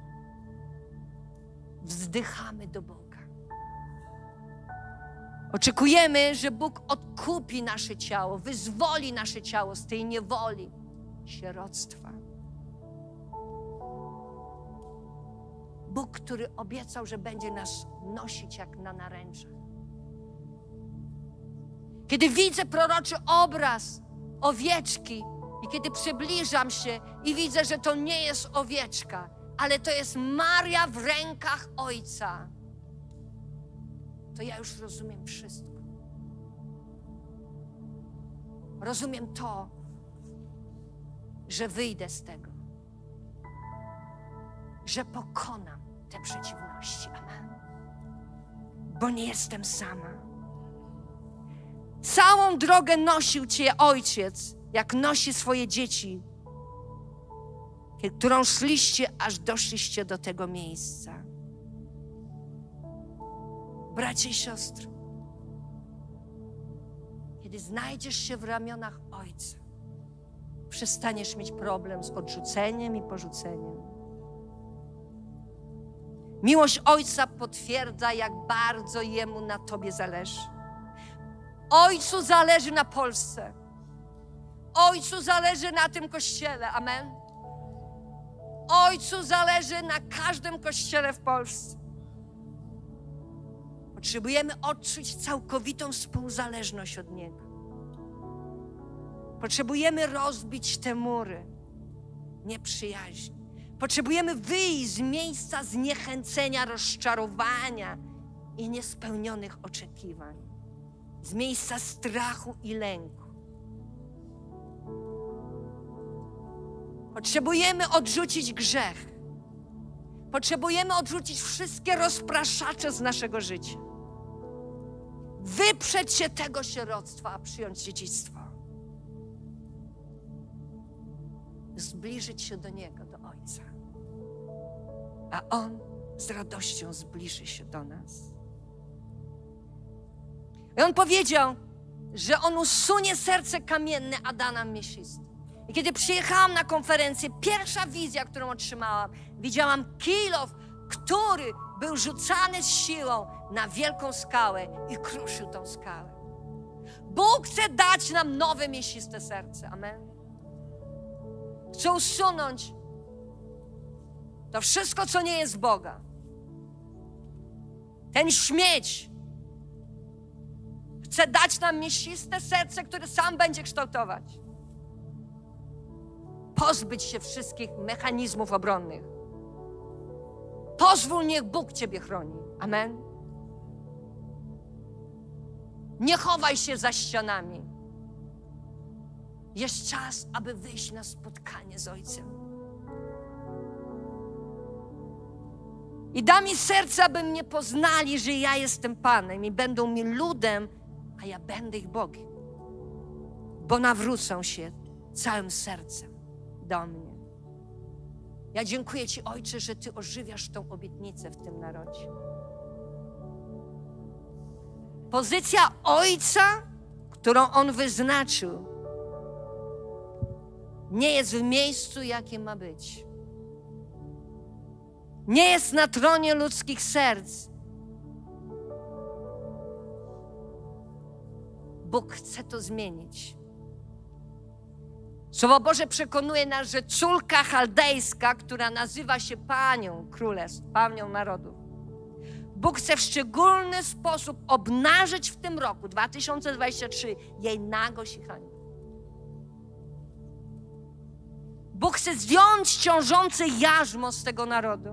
Wzdychamy do Boga. Oczekujemy, że Bóg odkupi nasze ciało, wyzwoli nasze ciało z tej niewoli, sieroctwa. Bóg, który obiecał, że będzie nas nosić jak na naręczach. Kiedy widzę proroczy obraz owieczki i kiedy przybliżam się i widzę, że to nie jest owieczka, ale to jest Maria w rękach Ojca, to ja już rozumiem wszystko. Rozumiem to, że wyjdę z tego, że pokonam te przeciwności. Amen. Bo nie jestem sama. Całą drogę nosił Cię Ojciec, jak nosi swoje dzieci, którą szliście, aż doszliście do tego miejsca. Bracie i siostry, kiedy znajdziesz się w ramionach Ojca, przestaniesz mieć problem z odrzuceniem i porzuceniem. Miłość Ojca potwierdza, jak bardzo Jemu na Tobie zależy. Ojcu zależy na Polsce. Ojcu zależy na tym Kościele. Amen. Ojcu zależy na każdym Kościele w Polsce. Potrzebujemy odczuć całkowitą współzależność od Niego. Potrzebujemy rozbić te mury nieprzyjaźni. Potrzebujemy wyjść z miejsca zniechęcenia, rozczarowania i niespełnionych oczekiwań. Z miejsca strachu i lęku. Potrzebujemy odrzucić grzech. Potrzebujemy odrzucić wszystkie rozpraszacze z naszego życia. Wyprzeć się tego sieroctwa, a przyjąć dziedzictwo. Zbliżyć się do Niego, do Ojca. A On z radością zbliży się do nas. I On powiedział, że On usunie serce kamienne, a da nam mięsiste. I kiedy przyjechałam na konferencję, pierwsza wizja, którą otrzymałam, widziałam kilof, który był rzucany z siłą na wielką skałę i kruszył tą skałę. Bóg chce dać nam nowe, mięsiste serce. Amen. Chce usunąć to wszystko, co nie jest Boga. Ten śmieć chce dać nam mięsiste serce, które sam będzie kształtować. Pozbyć się wszystkich mechanizmów obronnych. Pozwól, niech Bóg ciebie chroni. Amen. Nie chowaj się za ścianami. Jest czas, aby wyjść na spotkanie z Ojcem. I da mi serce, aby mnie poznali, że ja jestem Panem i będą mi ludem, a ja będę ich Bogiem. Bo nawrócą się całym sercem do mnie. Ja dziękuję Ci, Ojcze, że Ty ożywiasz tą obietnicę w tym narodzie. Pozycja Ojca, którą On wyznaczył, nie jest w miejscu, jakie ma być. Nie jest na tronie ludzkich serc. Bóg chce to zmienić. Słowo Boże przekonuje nas, że córka chaldejska, która nazywa się Panią Królestw, Panią Narodów, Bóg chce w szczególny sposób obnażyć w tym roku, 2023, jej nagość i hańbę. Bóg chce zdjąć ciążące jarzmo z tego narodu.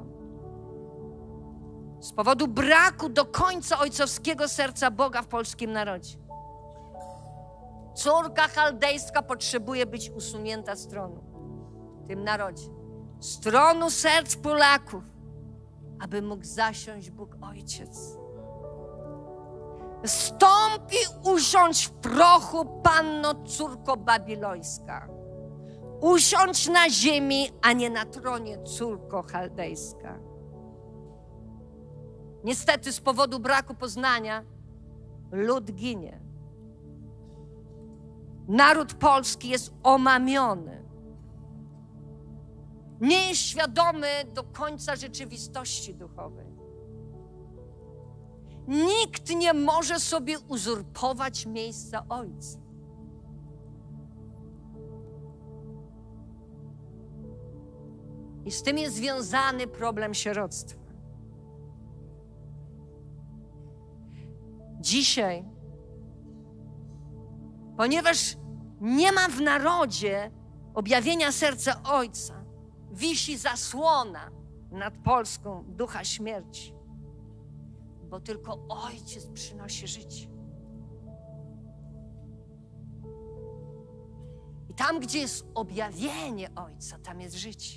Z powodu braku do końca ojcowskiego serca Boga w polskim narodzie. Córka chaldejska potrzebuje być usunięta z tronu w tym narodzie. Z tronu serc Polaków, aby mógł zasiąść Bóg Ojciec. Stąpi usiądź w prochu, panno córko babilońska. Usiądź na ziemi, a nie na tronie, córko chaldejska. Niestety z powodu braku poznania lud ginie. Naród polski jest omamiony. Nie jest świadomy do końca rzeczywistości duchowej. Nikt nie może sobie uzurpować miejsca Ojca. I z tym jest związany problem sieroctwa. Dzisiaj, ponieważ nie ma w narodzie objawienia serca Ojca, wisi zasłona nad Polską ducha śmierci, bo tylko Ojciec przynosi życie. I tam, gdzie jest objawienie Ojca, tam jest życie.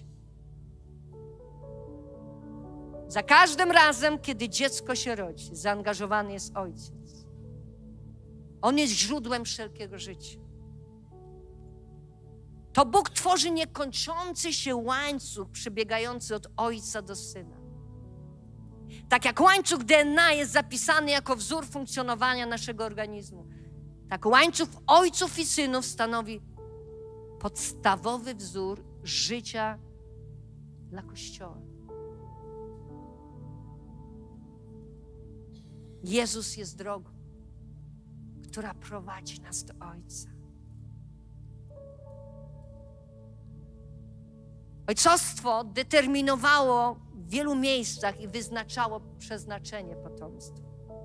Za każdym razem, kiedy dziecko się rodzi, zaangażowany jest Ojciec. On jest źródłem wszelkiego życia. To Bóg tworzy niekończący się łańcuch przebiegający od Ojca do Syna. Tak jak łańcuch DNA jest zapisany jako wzór funkcjonowania naszego organizmu, tak łańcuch Ojców i Synów stanowi podstawowy wzór życia dla Kościoła. Jezus jest drogą, która prowadzi nas do Ojca. Ojcostwo determinowało w wielu miejscach i wyznaczało przeznaczenie potomstwa.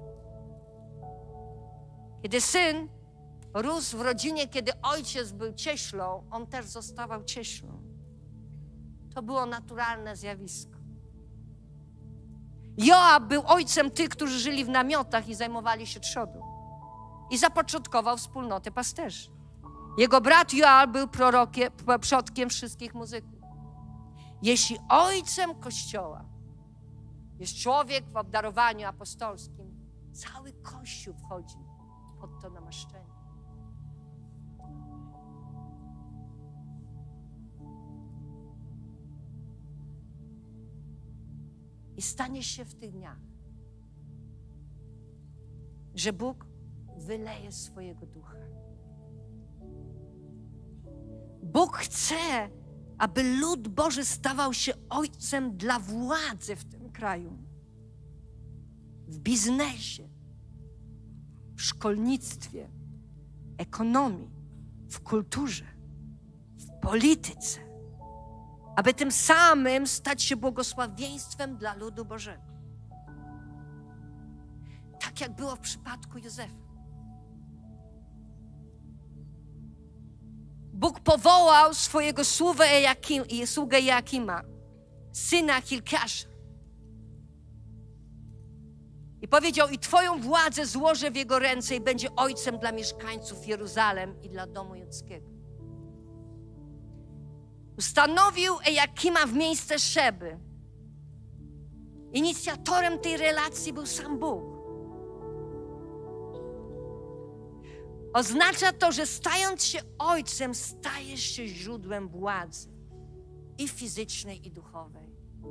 Kiedy syn rósł w rodzinie, kiedy ojciec był cieślą, on też zostawał cieślą. To było naturalne zjawisko. Joab był ojcem tych, którzy żyli w namiotach i zajmowali się trzodą. I zapoczątkował wspólnotę pasterzy. Jego brat Joab był przodkiem wszystkich muzyków. Jeśli ojcem Kościoła jest człowiek w obdarowaniu apostolskim, cały Kościół wchodzi pod to namaszczenie. I stanie się w tych dniach, że Bóg wyleje swojego ducha. Bóg chce, aby lud Boży stawał się ojcem dla władzy w tym kraju. W biznesie, w szkolnictwie, ekonomii, w kulturze, w polityce. Aby tym samym stać się błogosławieństwem dla ludu Bożego. Tak jak było w przypadku Józefa. Bóg powołał swojego sługę Joakima, syna Hilkiasza, I powiedział, i Twoją władzę złożę w Jego ręce i będzie ojcem dla mieszkańców Jeruzalem i dla domu judzkiego. Ustanowił Ejakima w miejsce Szeby. Inicjatorem tej relacji był sam Bóg. Oznacza to, że stając się ojcem, stajesz się źródłem władzy i fizycznej, i duchowej.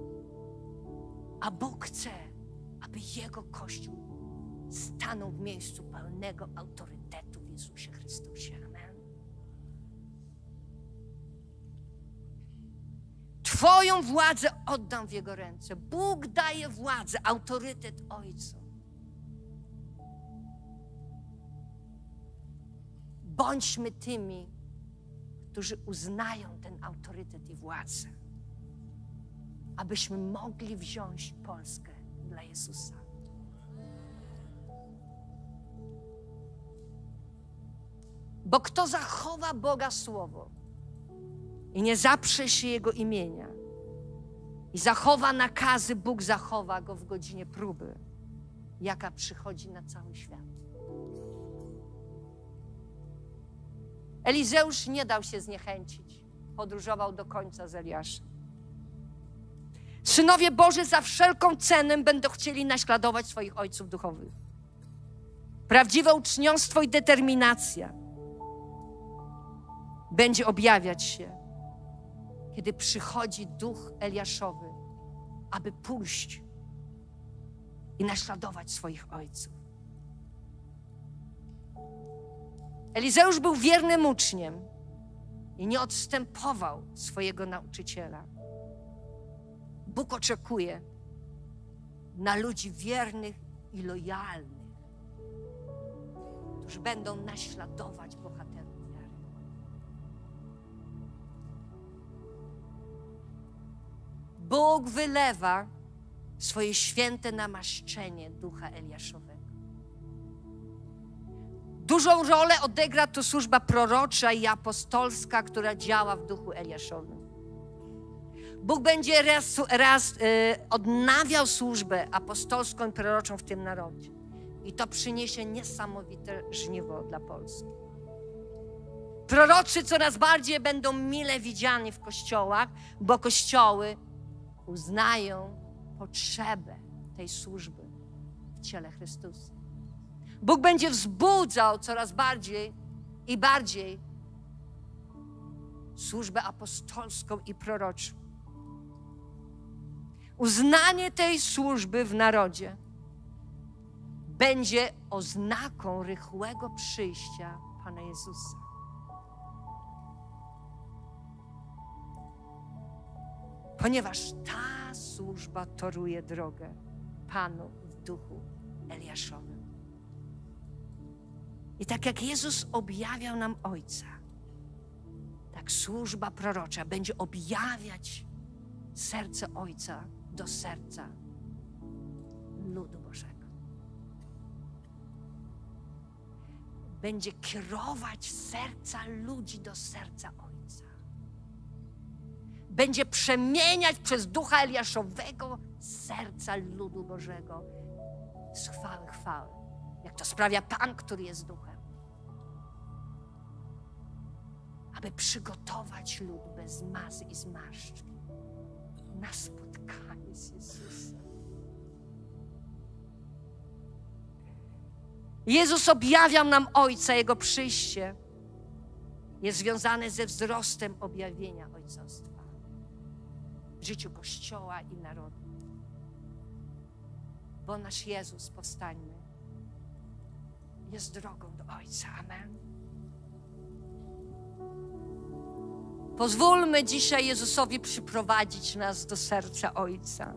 A Bóg chce, aby Jego Kościół stanął w miejscu pełnego autorytetu w Jezusie Chrystusie. Amen. Twoją władzę oddam w Jego ręce. Bóg daje władzę, autorytet Ojcu. Bądźmy tymi, którzy uznają ten autorytet i władzę, abyśmy mogli wziąć Polskę dla Jezusa. Bo kto zachowa Boga Słowo i nie zaprze się Jego imienia i zachowa nakazy, Bóg zachowa go w godzinie próby, jaka przychodzi na cały świat. Elizeusz nie dał się zniechęcić. Podróżował do końca z Eliaszem. Synowie Boży za wszelką cenę będą chcieli naśladować swoich ojców duchowych. Prawdziwe uczniostwo i determinacja będzie objawiać się, kiedy przychodzi duch Eliaszowy, aby pójść i naśladować swoich ojców. Elizeusz był wiernym uczniem i nie odstępował swojego nauczyciela. Bóg oczekuje na ludzi wiernych i lojalnych, którzy będą naśladować bohaterów wiary. Bóg wylewa swoje święte namaszczenie ducha Eliaszowego. Dużą rolę odegra tu służba prorocza i apostolska, która działa w duchu Eliaszowym. Bóg będzie odnawiał służbę apostolską i proroczą w tym narodzie. I to przyniesie niesamowite żniwo dla Polski. Prorocy coraz bardziej będą mile widziani w kościołach, bo kościoły uznają potrzebę tej służby w ciele Chrystusa. Bóg będzie wzbudzał coraz bardziej i bardziej służbę apostolską i proroczą. Uznanie tej służby w narodzie będzie oznaką rychłego przyjścia Pana Jezusa. Ponieważ ta służba toruje drogę Panu w duchu Eliaszowym. I tak jak Jezus objawiał nam Ojca, tak służba prorocza będzie objawiać serce Ojca do serca ludu Bożego. Będzie kierować serca ludzi do serca Ojca. Będzie przemieniać przez ducha Eliaszowego serca ludu Bożego z chwały chwały, jak to sprawia Pan, który jest duchem. Aby przygotować lud bez mazy i zmarszczki na spotkanie z Jezusem. Jezus objawiał nam Ojca, Jego przyjście jest związane ze wzrostem objawienia ojcostwa w życiu Kościoła i narodu. Bo nasz Jezus, powstańmy, jest drogą do Ojca. Amen. Pozwólmy dzisiaj Jezusowi przyprowadzić nas do serca Ojca.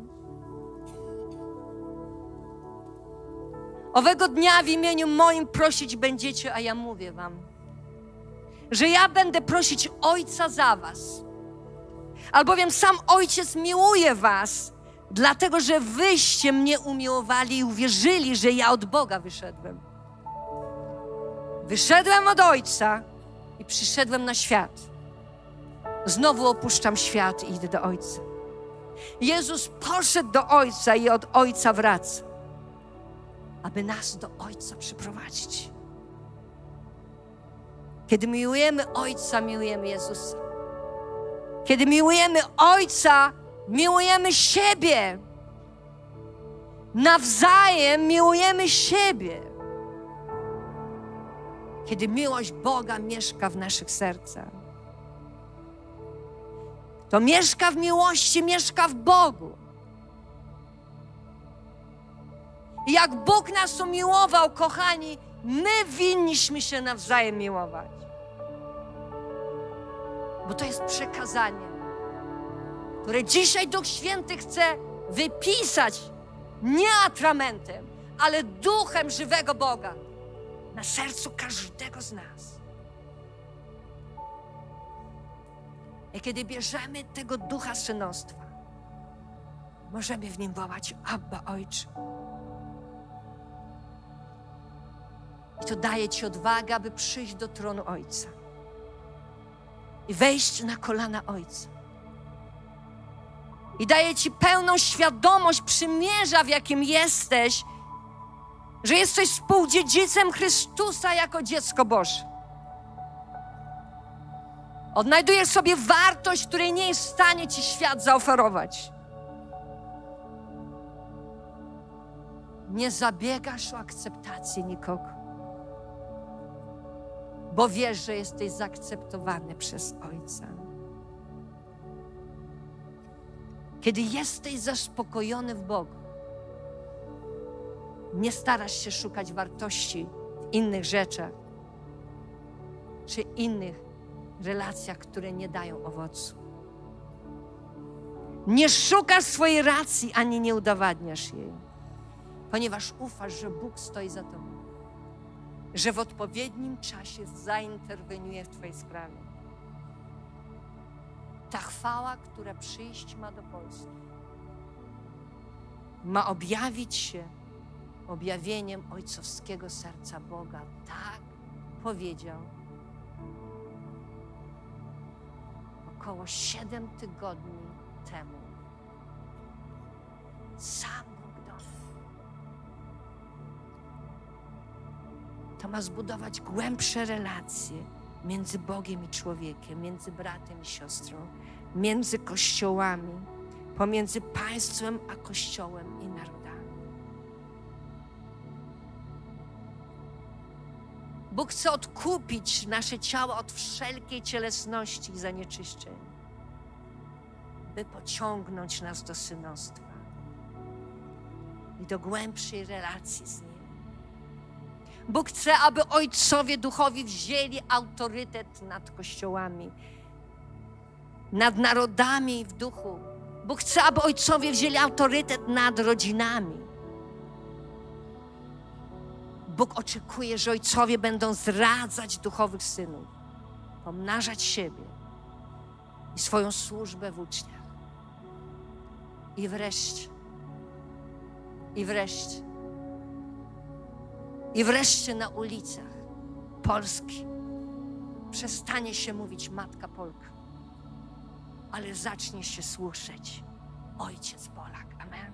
Owego dnia w imieniu moim prosić będziecie, a ja mówię wam, że ja będę prosić Ojca za was. Albowiem sam Ojciec miłuje was, dlatego że wyście mnie umiłowali i uwierzyli, że ja od Boga wyszedłem. Wyszedłem od Ojca i przyszedłem na świat. Znowu opuszczam świat i idę do Ojca. Jezus poszedł do Ojca i od Ojca wraca. aby nas do Ojca przyprowadzić. Kiedy miłujemy Ojca, miłujemy Jezusa. Kiedy miłujemy Ojca, miłujemy siebie. Nawzajem miłujemy siebie. Kiedy miłość Boga mieszka w naszych sercach. Kto mieszka w miłości, mieszka w Bogu. I jak Bóg nas umiłował, kochani, my winniśmy się nawzajem miłować. Bo to jest przekazanie, które dzisiaj Duch Święty chce wypisać nie atramentem, ale duchem żywego Boga na sercu każdego z nas. I kiedy bierzemy tego ducha synostwa, możemy w nim wołać: Abba, Ojcze. I to daje Ci odwagę, aby przyjść do tronu Ojca i wejść na kolana Ojca. I daje Ci pełną świadomość przymierza, w jakim jesteś, że jesteś współdziedzicem Chrystusa jako dziecko Boże. Odnajdujesz sobie wartość, której nie jest w stanie Ci świat zaoferować. Nie zabiegasz o akceptację nikogo, bo wiesz, że jesteś zaakceptowany przez Ojca. Kiedy jesteś zaspokojony w Bogu, nie starasz się szukać wartości w innych rzeczach czy innych relacjach, które nie dają owocu. Nie szukasz swojej racji, ani nie udowadniasz jej, ponieważ ufasz, że Bóg stoi za tobą, że w odpowiednim czasie zainterweniuje w twojej sprawie. Ta chwała, która przyjść ma do Polski, ma objawić się objawieniem ojcowskiego serca Boga. Tak powiedział około 7 tygodni temu sam Bóg do mnie. To ma zbudować głębsze relacje między Bogiem i człowiekiem, między bratem i siostrą, między kościołami, pomiędzy państwem a Kościołem i narodami. Bóg chce odkupić nasze ciało od wszelkiej cielesności i zanieczyszczeń, by pociągnąć nas do synostwa i do głębszej relacji z Nim. Bóg chce, aby ojcowie duchowi wzięli autorytet nad kościołami, nad narodami w duchu. Bóg chce, aby ojcowie wzięli autorytet nad rodzinami. Bóg oczekuje, że ojcowie będą zradzać duchowych synów, pomnażać siebie i swoją służbę w uczniach. I wreszcie na ulicach Polski przestanie się mówić Matka Polka, ale zacznie się słyszeć Ojciec Polak. Amen.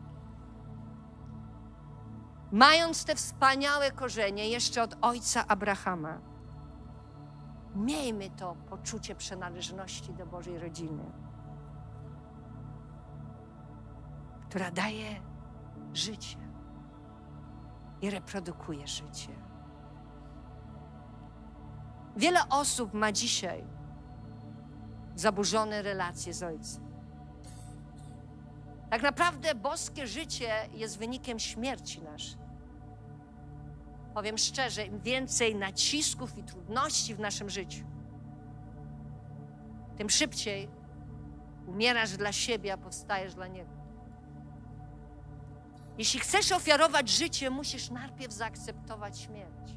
Mając te wspaniałe korzenie jeszcze od ojca Abrahama, miejmy to poczucie przynależności do Bożej rodziny, która daje życie i reprodukuje życie. Wiele osób ma dzisiaj zaburzone relacje z Ojcem. Tak naprawdę boskie życie jest wynikiem śmierci naszej. Powiem szczerze, im więcej nacisków i trudności w naszym życiu, tym szybciej umierasz dla siebie, a powstajesz dla Niego. Jeśli chcesz ofiarować życie, musisz najpierw zaakceptować śmierć.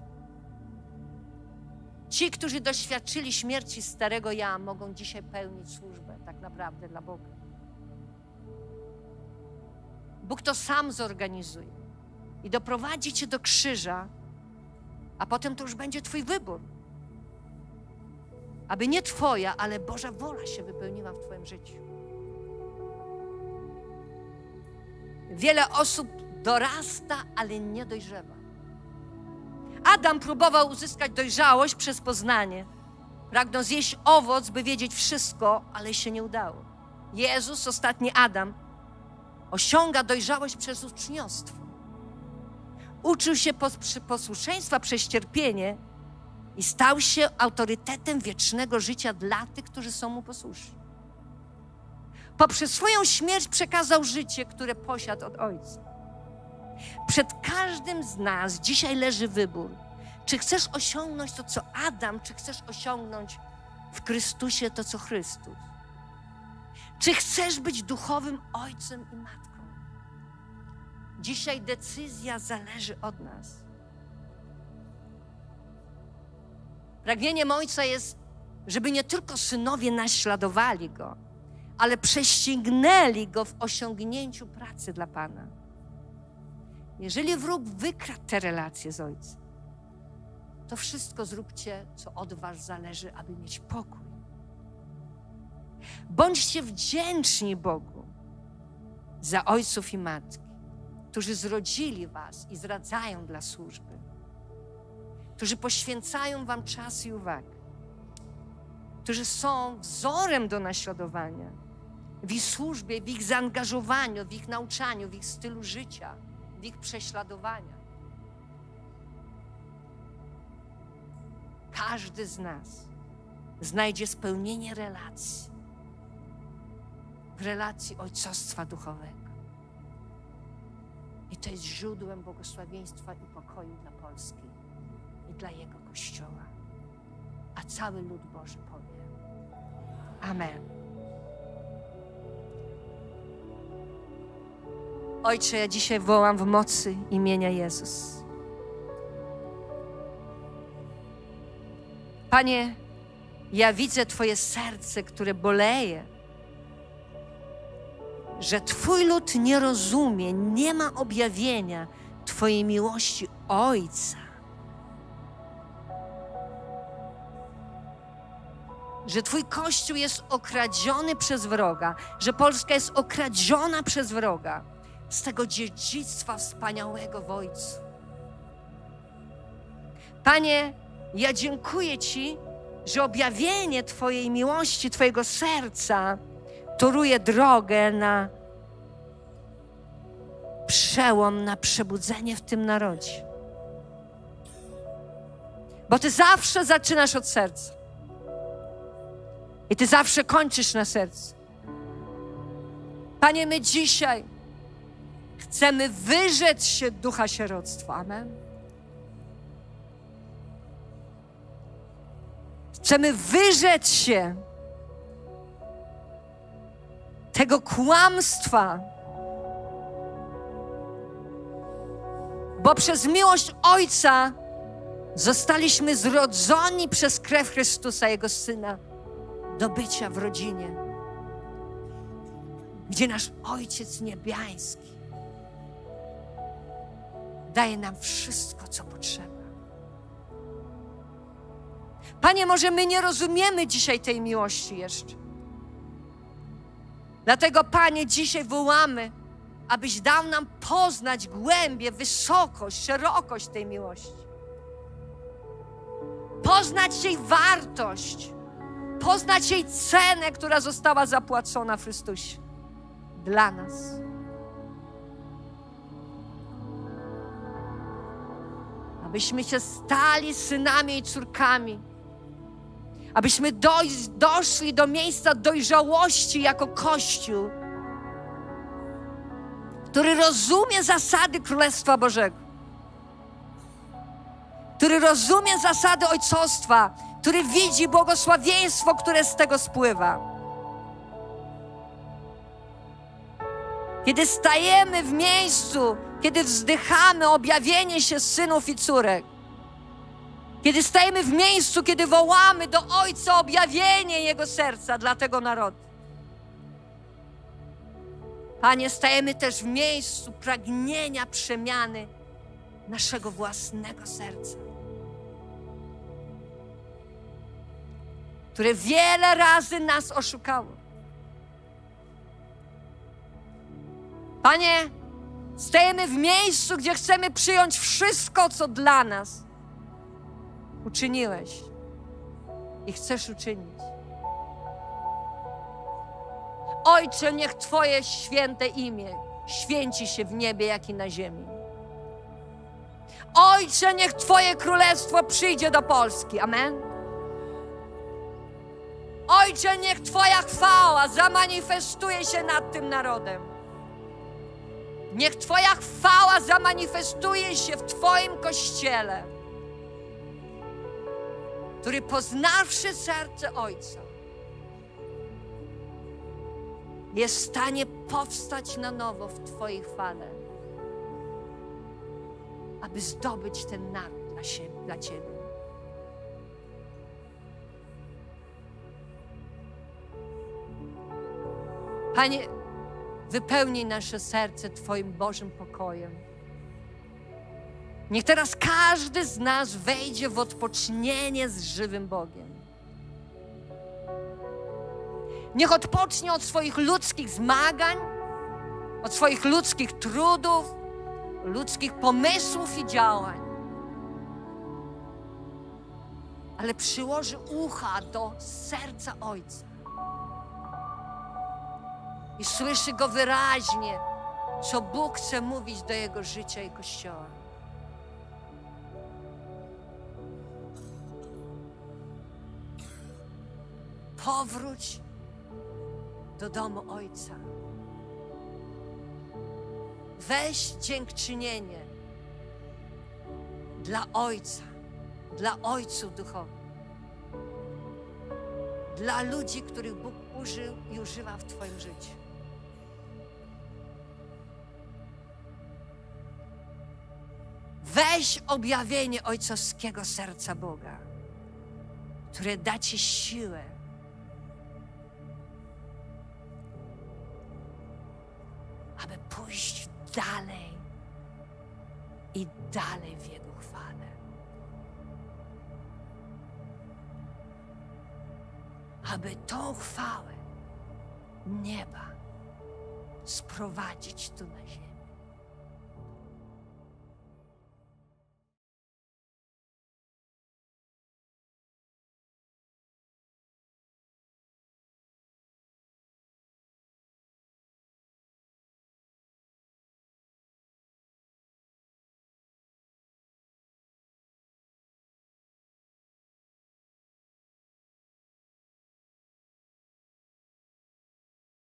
Ci, którzy doświadczyli śmierci starego ja, mogą dzisiaj pełnić służbę tak naprawdę dla Boga. Bóg to sam zorganizuje i doprowadzi cię do krzyża, a potem to już będzie twój wybór. Aby nie twoja, ale Boża wola się wypełniła w twoim życiu. Wiele osób dorasta, ale nie dojrzewa. Adam próbował uzyskać dojrzałość przez poznanie. Pragnął zjeść owoc, by wiedzieć wszystko, ale się nie udało. Jezus, ostatni Adam, osiąga dojrzałość przez uczniostwo. Uczył się posłuszeństwa przez cierpienie i stał się autorytetem wiecznego życia dla tych, którzy są mu posłuszni. Poprzez swoją śmierć przekazał życie, które posiadł od Ojca. Przed każdym z nas dzisiaj leży wybór. Czy chcesz osiągnąć to, co Adam, czy chcesz osiągnąć w Chrystusie to, co Chrystus? Czy chcesz być duchowym ojcem i matką? Dzisiaj decyzja zależy od nas. Pragnieniem Ojca jest, żeby nie tylko synowie naśladowali Go, ale prześcignęli Go w osiągnięciu pracy dla Pana. Jeżeli wróg wykradł te relacje z Ojcem, to wszystko zróbcie, co od was zależy, aby mieć pokój. Bądźcie wdzięczni Bogu za ojców i matki, którzy zrodzili was i zdradzają dla służby, którzy poświęcają wam czas i uwagę, którzy są wzorem do naśladowania w ich służbie, w ich zaangażowaniu, w ich nauczaniu, w ich stylu życia, w ich prześladowaniach. Każdy z nas znajdzie spełnienie relacji, w relacji ojcostwa duchowego. I to jest źródłem błogosławieństwa i pokoju dla Polski i dla Jego Kościoła. A cały lud Boży powie amen. Ojcze, ja dzisiaj wołam w mocy imienia Jezus. Panie, ja widzę Twoje serce, które boleje, że Twój lud nie rozumie, nie ma objawienia Twojej miłości Ojca. Że Twój Kościół jest okradziony przez wroga, że Polska jest okradziona przez wroga z tego dziedzictwa wspaniałego w Ojcu. Panie, ja dziękuję Ci, że objawienie Twojej miłości, Twojego serca toruje drogę na przełom, na przebudzenie w tym narodzie. Bo Ty zawsze zaczynasz od serca. I Ty zawsze kończysz na sercu. Panie, my dzisiaj chcemy wyrzec się ducha sieroctwa. Amen. Chcemy wyrzec się tego kłamstwa, bo przez miłość Ojca zostaliśmy zrodzoni przez krew Chrystusa, Jego Syna, do bycia w rodzinie, gdzie nasz Ojciec Niebiański daje nam wszystko, co potrzeba. Panie, może my nie rozumiemy dzisiaj tej miłości jeszcze. Dlatego, Panie, dzisiaj wołamy, abyś dał nam poznać głębię, wysokość, szerokość tej miłości. Poznać jej wartość, poznać jej cenę, która została zapłacona w Chrystusie dla nas. Abyśmy się stali synami i córkami. Abyśmy doszli do miejsca dojrzałości jako Kościół, który rozumie zasady Królestwa Bożego, który rozumie zasady ojcostwa, który widzi błogosławieństwo, które z tego spływa. Kiedy stajemy w miejscu, kiedy wzdychamy objawienie się synów i córek, kiedy stajemy w miejscu, kiedy wołamy do Ojca objawienie Jego serca dla tego narodu. Panie, stajemy też w miejscu pragnienia przemiany naszego własnego serca, które wiele razy nas oszukało. Panie, Stajemy w miejscu, gdzie chcemy przyjąć wszystko, co dla nas uczyniłeś i chcesz uczynić. Ojcze, niech Twoje święte imię święci się w niebie, jak i na ziemi. Ojcze, niech Twoje królestwo przyjdzie do Polski. Amen. Ojcze, niech Twoja chwała zamanifestuje się nad tym narodem. Niech Twoja chwała zamanifestuje się w Twoim Kościele, który poznawszy serce Ojca, jest w stanie powstać na nowo w Twojej chwale, aby zdobyć ten naród dla Ciebie. Panie, wypełnij nasze serce Twoim Bożym pokojem. Niech teraz każdy z nas wejdzie w odpocznienie z żywym Bogiem. Niech odpocznie od swoich ludzkich zmagań, od swoich ludzkich trudów, ludzkich pomysłów i działań. Ale przyłoży ucha do serca Ojca i słyszy Go wyraźnie, co Bóg chce mówić do jego życia i Kościoła. Powróć do domu Ojca. Weź dziękczynienie dla Ojca, dla ojców duchowych, dla ludzi, których Bóg użył i używa w Twoim życiu. Weź objawienie ojcowskiego serca Boga, które da Ci siłę, aby pójść dalej i dalej w Jego chwale. Aby tą chwałę nieba sprowadzić tu na ziemię.